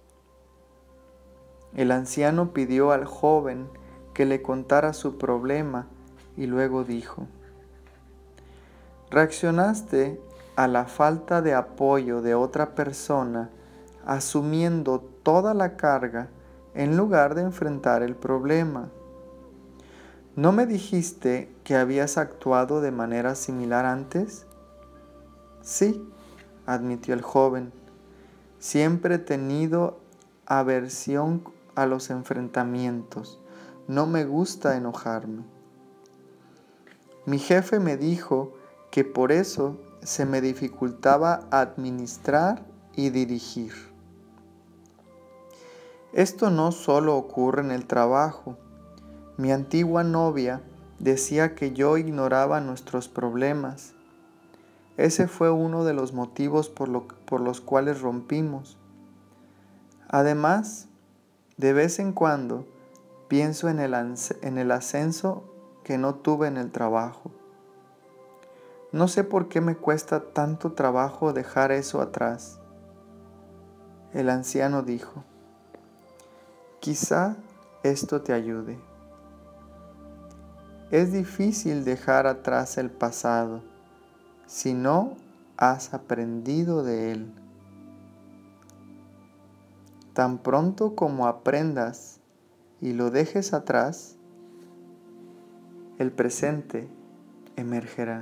El anciano pidió al joven que le contara su problema y luego dijo: reaccionaste a la falta de apoyo de otra persona asumiendo toda la carga en lugar de enfrentar el problema. ¿No me dijiste que habías actuado de manera similar antes? Sí, admitió el joven. Siempre he tenido aversión a los enfrentamientos. No me gusta enojarme. Mi jefe me dijo que por eso se me dificultaba administrar y dirigir. Esto no solo ocurre en el trabajo. Mi antigua novia decía que yo ignoraba nuestros problemas. Ese fue uno de los motivos por los cuales rompimos. Además, de vez en cuando pienso en el ascenso que no tuve en el trabajo. No sé por qué me cuesta tanto trabajo dejar eso atrás. El anciano dijo: quizá esto te ayude. Es difícil dejar atrás el pasado si no has aprendido de él. Tan pronto como aprendas y lo dejes atrás, el presente emergerá.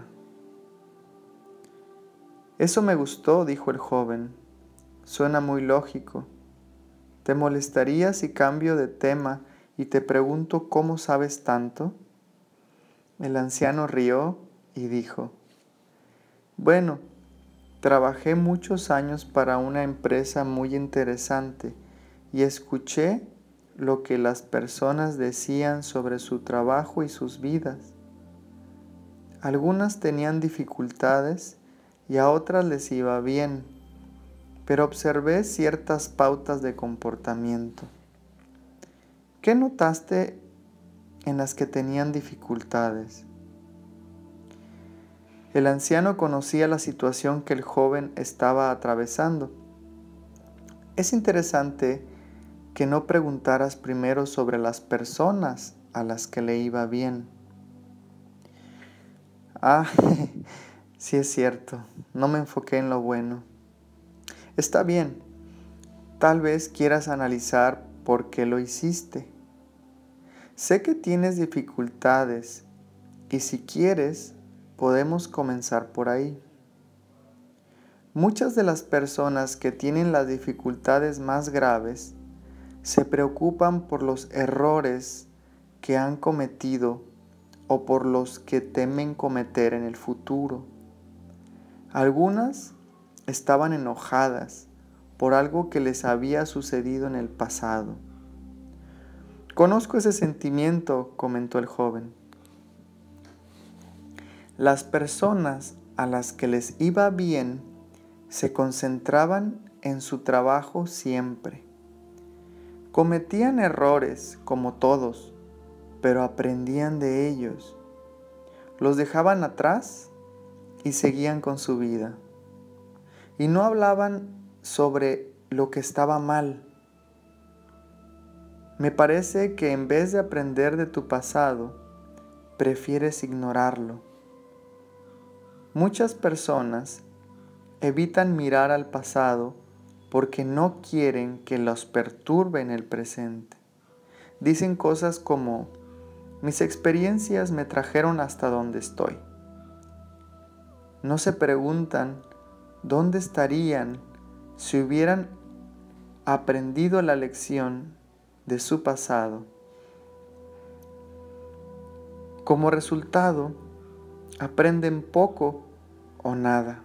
Eso me gustó, dijo el joven. Suena muy lógico. ¿Te molestaría si cambio de tema y te pregunto cómo sabes tanto? El anciano rió y dijo: bueno, trabajé muchos años para una empresa muy interesante y escuché lo que las personas decían sobre su trabajo y sus vidas. Algunas tenían dificultades y a otras les iba bien, pero observé ciertas pautas de comportamiento. ¿Qué notaste en las que tenían dificultades? El anciano conocía la situación que el joven estaba atravesando. Es interesante que no preguntaras primero sobre las personas a las que le iba bien. Ah, sí es cierto, no me enfoqué en lo bueno. Está bien, tal vez quieras analizar por qué lo hiciste. Sé que tienes dificultades y si quieres, podemos comenzar por ahí. Muchas de las personas que tienen las dificultades más graves se preocupan por los errores que han cometido o por los que temen cometer en el futuro. Algunas estaban enojadas por algo que les había sucedido en el pasado. Conozco ese sentimiento, comentó el joven. Las personas a las que les iba bien se concentraban en su trabajo siempre. Cometían errores como todos, pero aprendían de ellos. Los dejaban atrás y seguían con su vida. Y no hablaban sobre lo que estaba mal. Me parece que en vez de aprender de tu pasado, prefieres ignorarlo. Muchas personas evitan mirar al pasado porque no quieren que los perturbe en el presente. Dicen cosas como, mis experiencias me trajeron hasta donde estoy. No se preguntan dónde estarían si hubieran aprendido la lección de su pasado. Como resultado, aprenden poco o nada.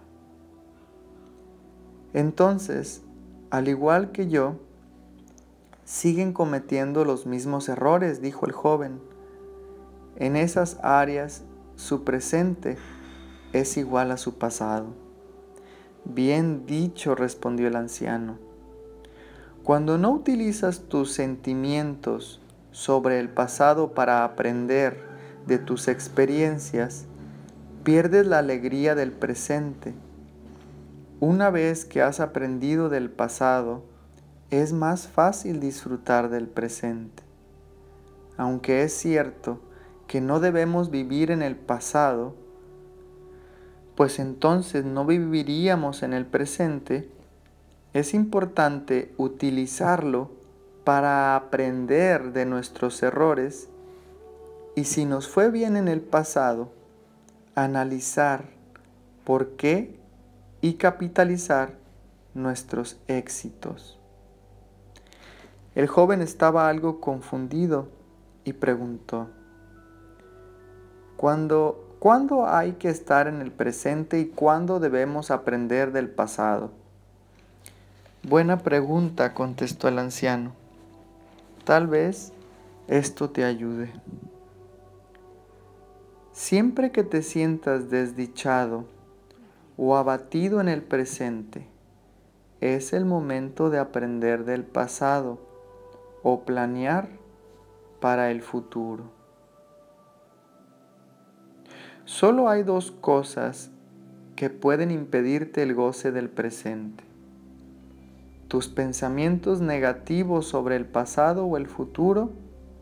Entonces, al igual que yo, siguen cometiendo los mismos errores, dijo el joven. En esas áreas, su presente es igual a su pasado. Bien dicho, respondió el anciano. Cuando no utilizas tus sentimientos sobre el pasado para aprender de tus experiencias, pierdes la alegría del presente. Una vez que has aprendido del pasado, es más fácil disfrutar del presente. Aunque es cierto que no debemos vivir en el pasado, pues entonces no viviríamos en el presente, es importante utilizarlo para aprender de nuestros errores y si nos fue bien en el pasado, analizar por qué y capitalizar nuestros éxitos. El joven estaba algo confundido y preguntó, ¿Cuándo hay que estar en el presente y cuándo debemos aprender del pasado? Buena pregunta, contestó el anciano. Tal vez esto te ayude. Siempre que te sientas desdichado o abatido en el presente, es el momento de aprender del pasado o planear para el futuro. Solo hay dos cosas que pueden impedirte el goce del presente: tus pensamientos negativos sobre el pasado o el futuro.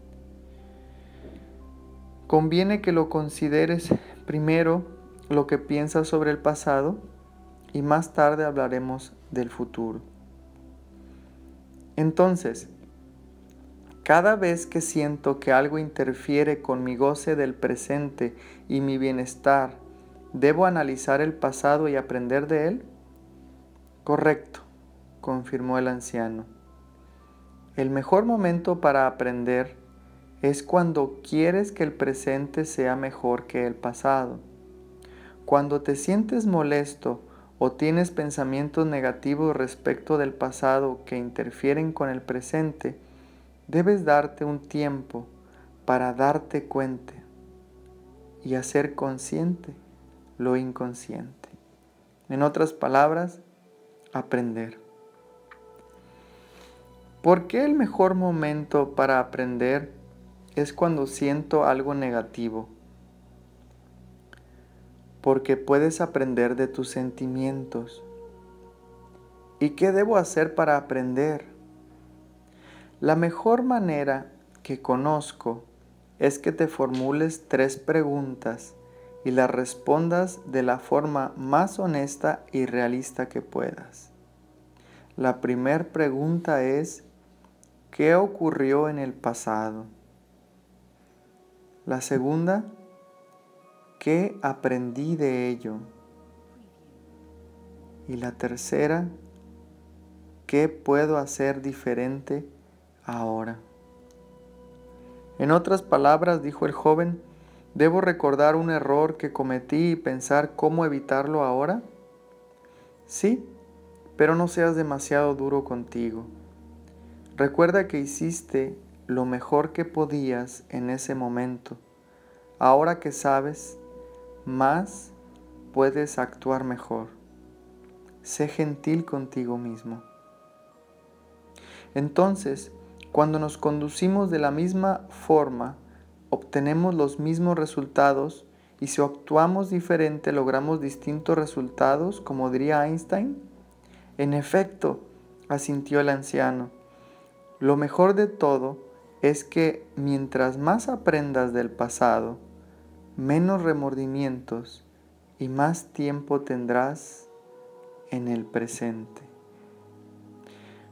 Conviene que lo consideres primero lo que piensas sobre el pasado y más tarde hablaremos del futuro. Entonces, cada vez que siento que algo interfiere con mi goce del presente y mi bienestar, ¿debo analizar el pasado y aprender de él? Correcto, confirmó el anciano. El mejor momento para aprender es cuando quieres que el presente sea mejor que el pasado. Cuando te sientes molesto o tienes pensamientos negativos respecto del pasado que interfieren con el presente, debes darte un tiempo para darte cuenta y hacer consciente lo inconsciente. En otras palabras, aprender. ¿Por qué el mejor momento para aprender es cuando siento algo negativo? Porque puedes aprender de tus sentimientos. ¿Y qué debo hacer para aprender? La mejor manera que conozco es que te formules 3 preguntas y las respondas de la forma más honesta y realista que puedas. La primera pregunta es, ¿qué ocurrió en el pasado? La segunda, ¿qué aprendí de ello? Y la tercera, ¿qué puedo hacer diferente ahora? En otras palabras, dijo el joven, ¿debo recordar un error que cometí y pensar cómo evitarlo ahora? Sí, pero no seas demasiado duro contigo. Recuerda que hiciste lo mejor que podías en ese momento. Ahora que sabes más, puedes actuar mejor. Sé gentil contigo mismo. Entonces, cuando nos conducimos de la misma forma, obtenemos los mismos resultados y si actuamos diferente logramos distintos resultados, como diría Einstein. En efecto, asintió el anciano, lo mejor de todo es que mientras más aprendas del pasado, menos remordimientos y más tiempo tendrás en el presente.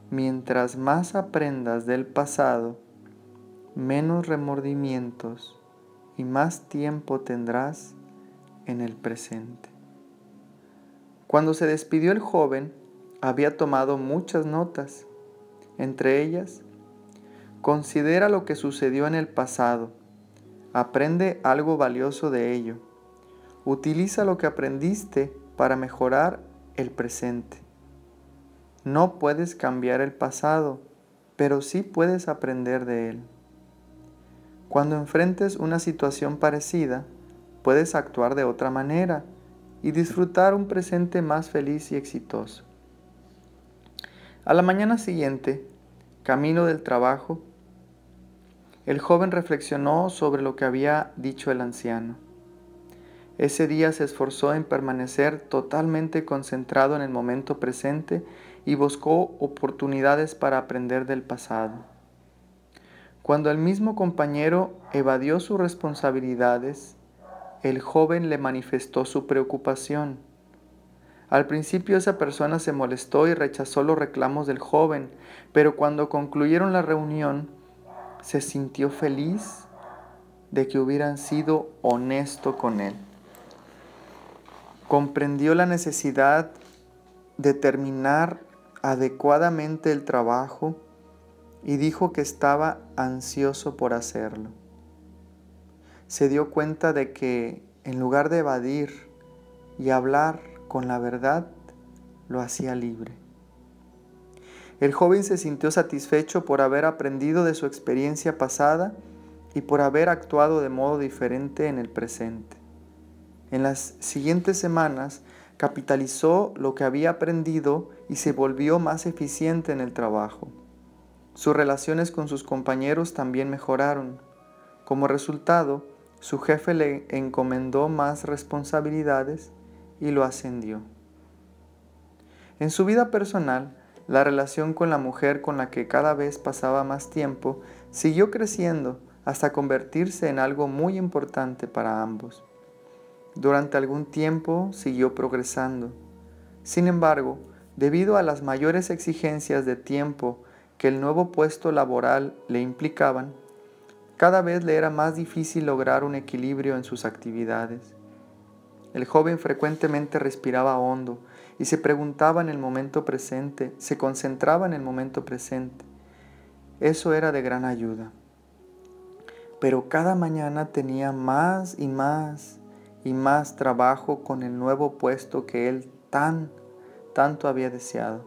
mientras más aprendas del pasado, menos remordimientos y más tiempo tendrás en el presente. Cuando se despidió el joven, había tomado muchas notas. Entre ellas, considera lo que sucedió en el pasado. Aprende algo valioso de ello. Utiliza lo que aprendiste para mejorar el presente. No puedes cambiar el pasado, pero sí puedes aprender de él. Cuando enfrentes una situación parecida, puedes actuar de otra manera y disfrutar un presente más feliz y exitoso. A la mañana siguiente, camino del trabajo, el joven reflexionó sobre lo que había dicho el anciano. Ese día se esforzó en permanecer totalmente concentrado en el momento presente y buscó oportunidades para aprender del pasado. Cuando el mismo compañero evadió sus responsabilidades, el joven le manifestó su preocupación. Al principio esa persona se molestó y rechazó los reclamos del joven, pero cuando concluyeron la reunión, se sintió feliz de que hubieran sido honestos con él. Comprendió la necesidad de terminar adecuadamente el trabajo y dijo que estaba ansioso por hacerlo. Se dio cuenta de que en lugar de evadir y hablar con la verdad, lo hacía libre. El joven se sintió satisfecho por haber aprendido de su experiencia pasada y por haber actuado de modo diferente en el presente. En las siguientes semanas capitalizó lo que había aprendido y se volvió más eficiente en el trabajo. Sus relaciones con sus compañeros también mejoraron. Como resultado, su jefe le encomendó más responsabilidades y lo ascendió. En su vida personal, la relación con la mujer con la que cada vez pasaba más tiempo siguió creciendo hasta convertirse en algo muy importante para ambos. Durante algún tiempo siguió progresando. Sin embargo, debido a las mayores exigencias de tiempo que el nuevo puesto laboral le implicaban, cada vez le era más difícil lograr un equilibrio en sus actividades. El joven frecuentemente respiraba hondo y se preguntaba en el momento presente, se concentraba en el momento presente. Eso era de gran ayuda. Pero cada mañana tenía más y más trabajo con el nuevo puesto que él tanto había deseado.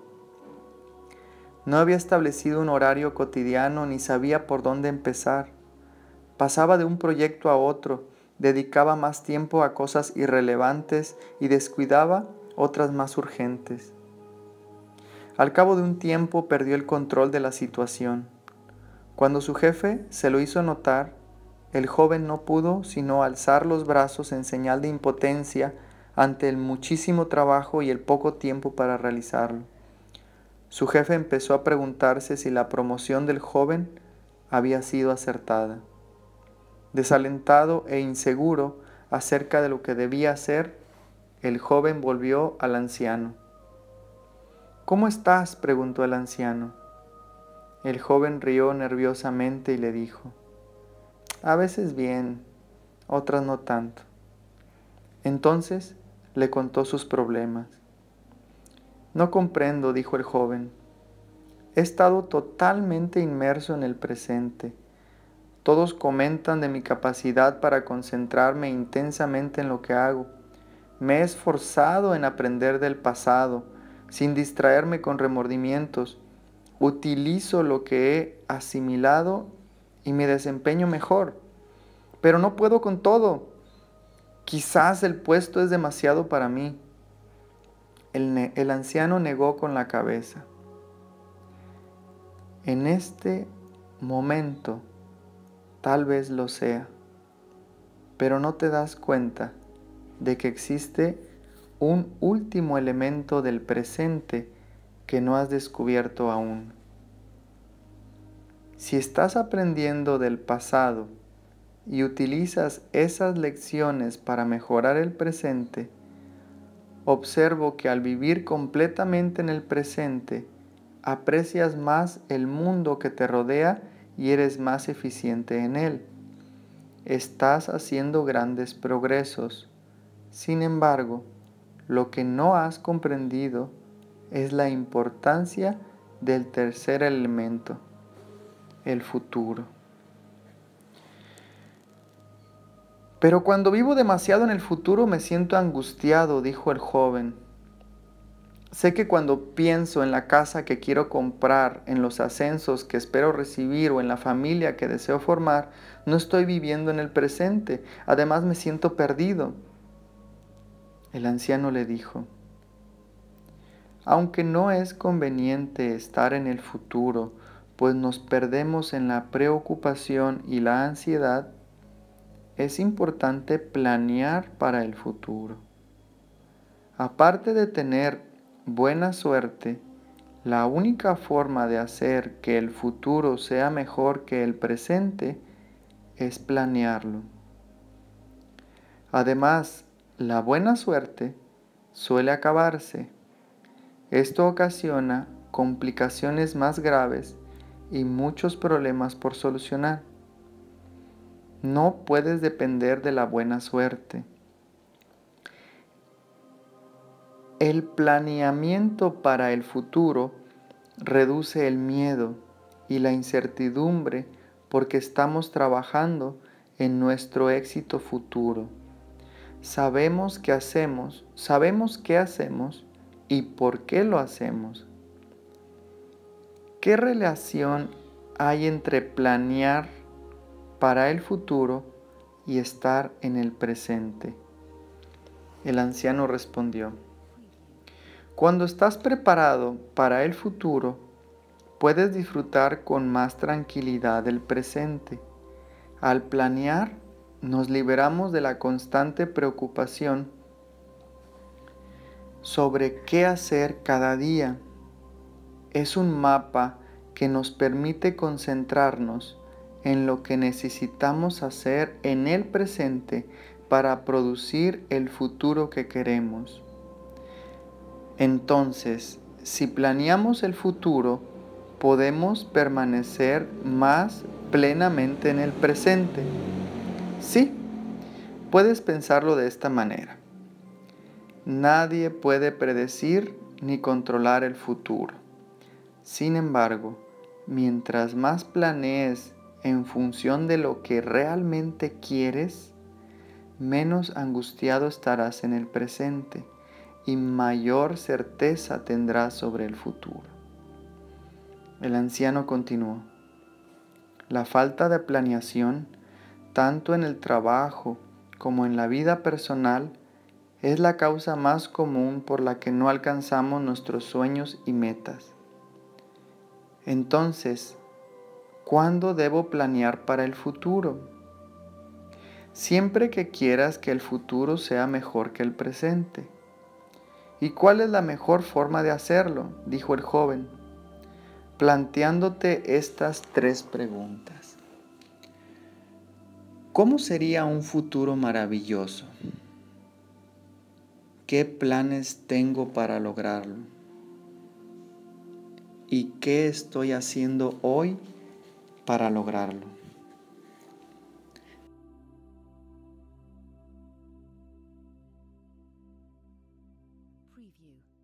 No había establecido un horario cotidiano ni sabía por dónde empezar. Pasaba de un proyecto a otro, dedicaba más tiempo a cosas irrelevantes y descuidaba otras más urgentes. Al cabo de un tiempo perdió el control de la situación. Cuando su jefe se lo hizo notar, el joven no pudo sino alzar los brazos en señal de impotencia ante el muchísimo trabajo y el poco tiempo para realizarlo. Su jefe empezó a preguntarse si la promoción del joven había sido acertada. Desalentado e inseguro acerca de lo que debía hacer, el joven volvió al anciano. «¿Cómo estás?», preguntó el anciano. El joven rió nerviosamente y le dijo: «A veces bien, otras no tanto». Entonces le contó sus problemas. «No comprendo», dijo el joven. «He estado totalmente inmerso en el presente. Todos comentan de mi capacidad para concentrarme intensamente en lo que hago. Me he esforzado en aprender del pasado, sin distraerme con remordimientos. Utilizo lo que he asimilado y me desempeño mejor. Pero no puedo con todo. Quizás el puesto es demasiado para mí». El anciano negó con la cabeza. «En este momento tal vez lo sea, pero no te das cuenta de que existe un último elemento del presente que no has descubierto aún. Si estás aprendiendo del pasado y utilizas esas lecciones para mejorar el presente, observo que al vivir completamente en el presente, aprecias más el mundo que te rodea y eres más eficiente en él. Estás haciendo grandes progresos. Sin embargo, lo que no has comprendido es la importancia del tercer elemento, el futuro. Pero cuando vivo demasiado en el futuro me siento angustiado, dijo el joven. Sé que cuando pienso en la casa que quiero comprar, en los ascensos que espero recibir o en la familia que deseo formar, no estoy viviendo en el presente. Además me siento perdido. El anciano le dijo, aunque no es conveniente estar en el futuro, pues nos perdemos en la preocupación y la ansiedad, es importante planear para el futuro. Aparte de tener buena suerte, la única forma de hacer que el futuro sea mejor que el presente es planearlo. Además, la buena suerte suele acabarse. Esto ocasiona complicaciones más graves y muchos problemas por solucionar. No puedes depender de la buena suerte. El planeamiento para el futuro reduce el miedo y la incertidumbre porque estamos trabajando en nuestro éxito futuro. Sabemos qué hacemos y por qué lo hacemos. ¿Qué relación hay entre planear para el futuro y estar en el presente? El anciano respondió, cuando estás preparado para el futuro, puedes disfrutar con más tranquilidad del presente. Al planear, nos liberamos de la constante preocupación sobre qué hacer cada día. Es un mapa que nos permite concentrarnos en lo que necesitamos hacer en el presente para producir el futuro que queremos. Entonces, si planeamos el futuro, podemos permanecer más plenamente en el presente. Sí, puedes pensarlo de esta manera. Nadie puede predecir ni controlar el futuro. Sin embargo, mientras más planees en función de lo que realmente quieres, menos angustiado estarás en el presente y mayor certeza tendrás sobre el futuro. El anciano continuó, la falta de planeación, tanto en el trabajo como en la vida personal, es la causa más común por la que no alcanzamos nuestros sueños y metas. Entonces, ¿cuándo debo planear para el futuro? Siempre que quieras que el futuro sea mejor que el presente. ¿Y cuál es la mejor forma de hacerlo?, dijo el joven, planteándote estas 3 preguntas. ¿Cómo sería un futuro maravilloso? ¿Qué planes tengo para lograrlo? ¿Y qué estoy haciendo hoy para lograrlo? Preview.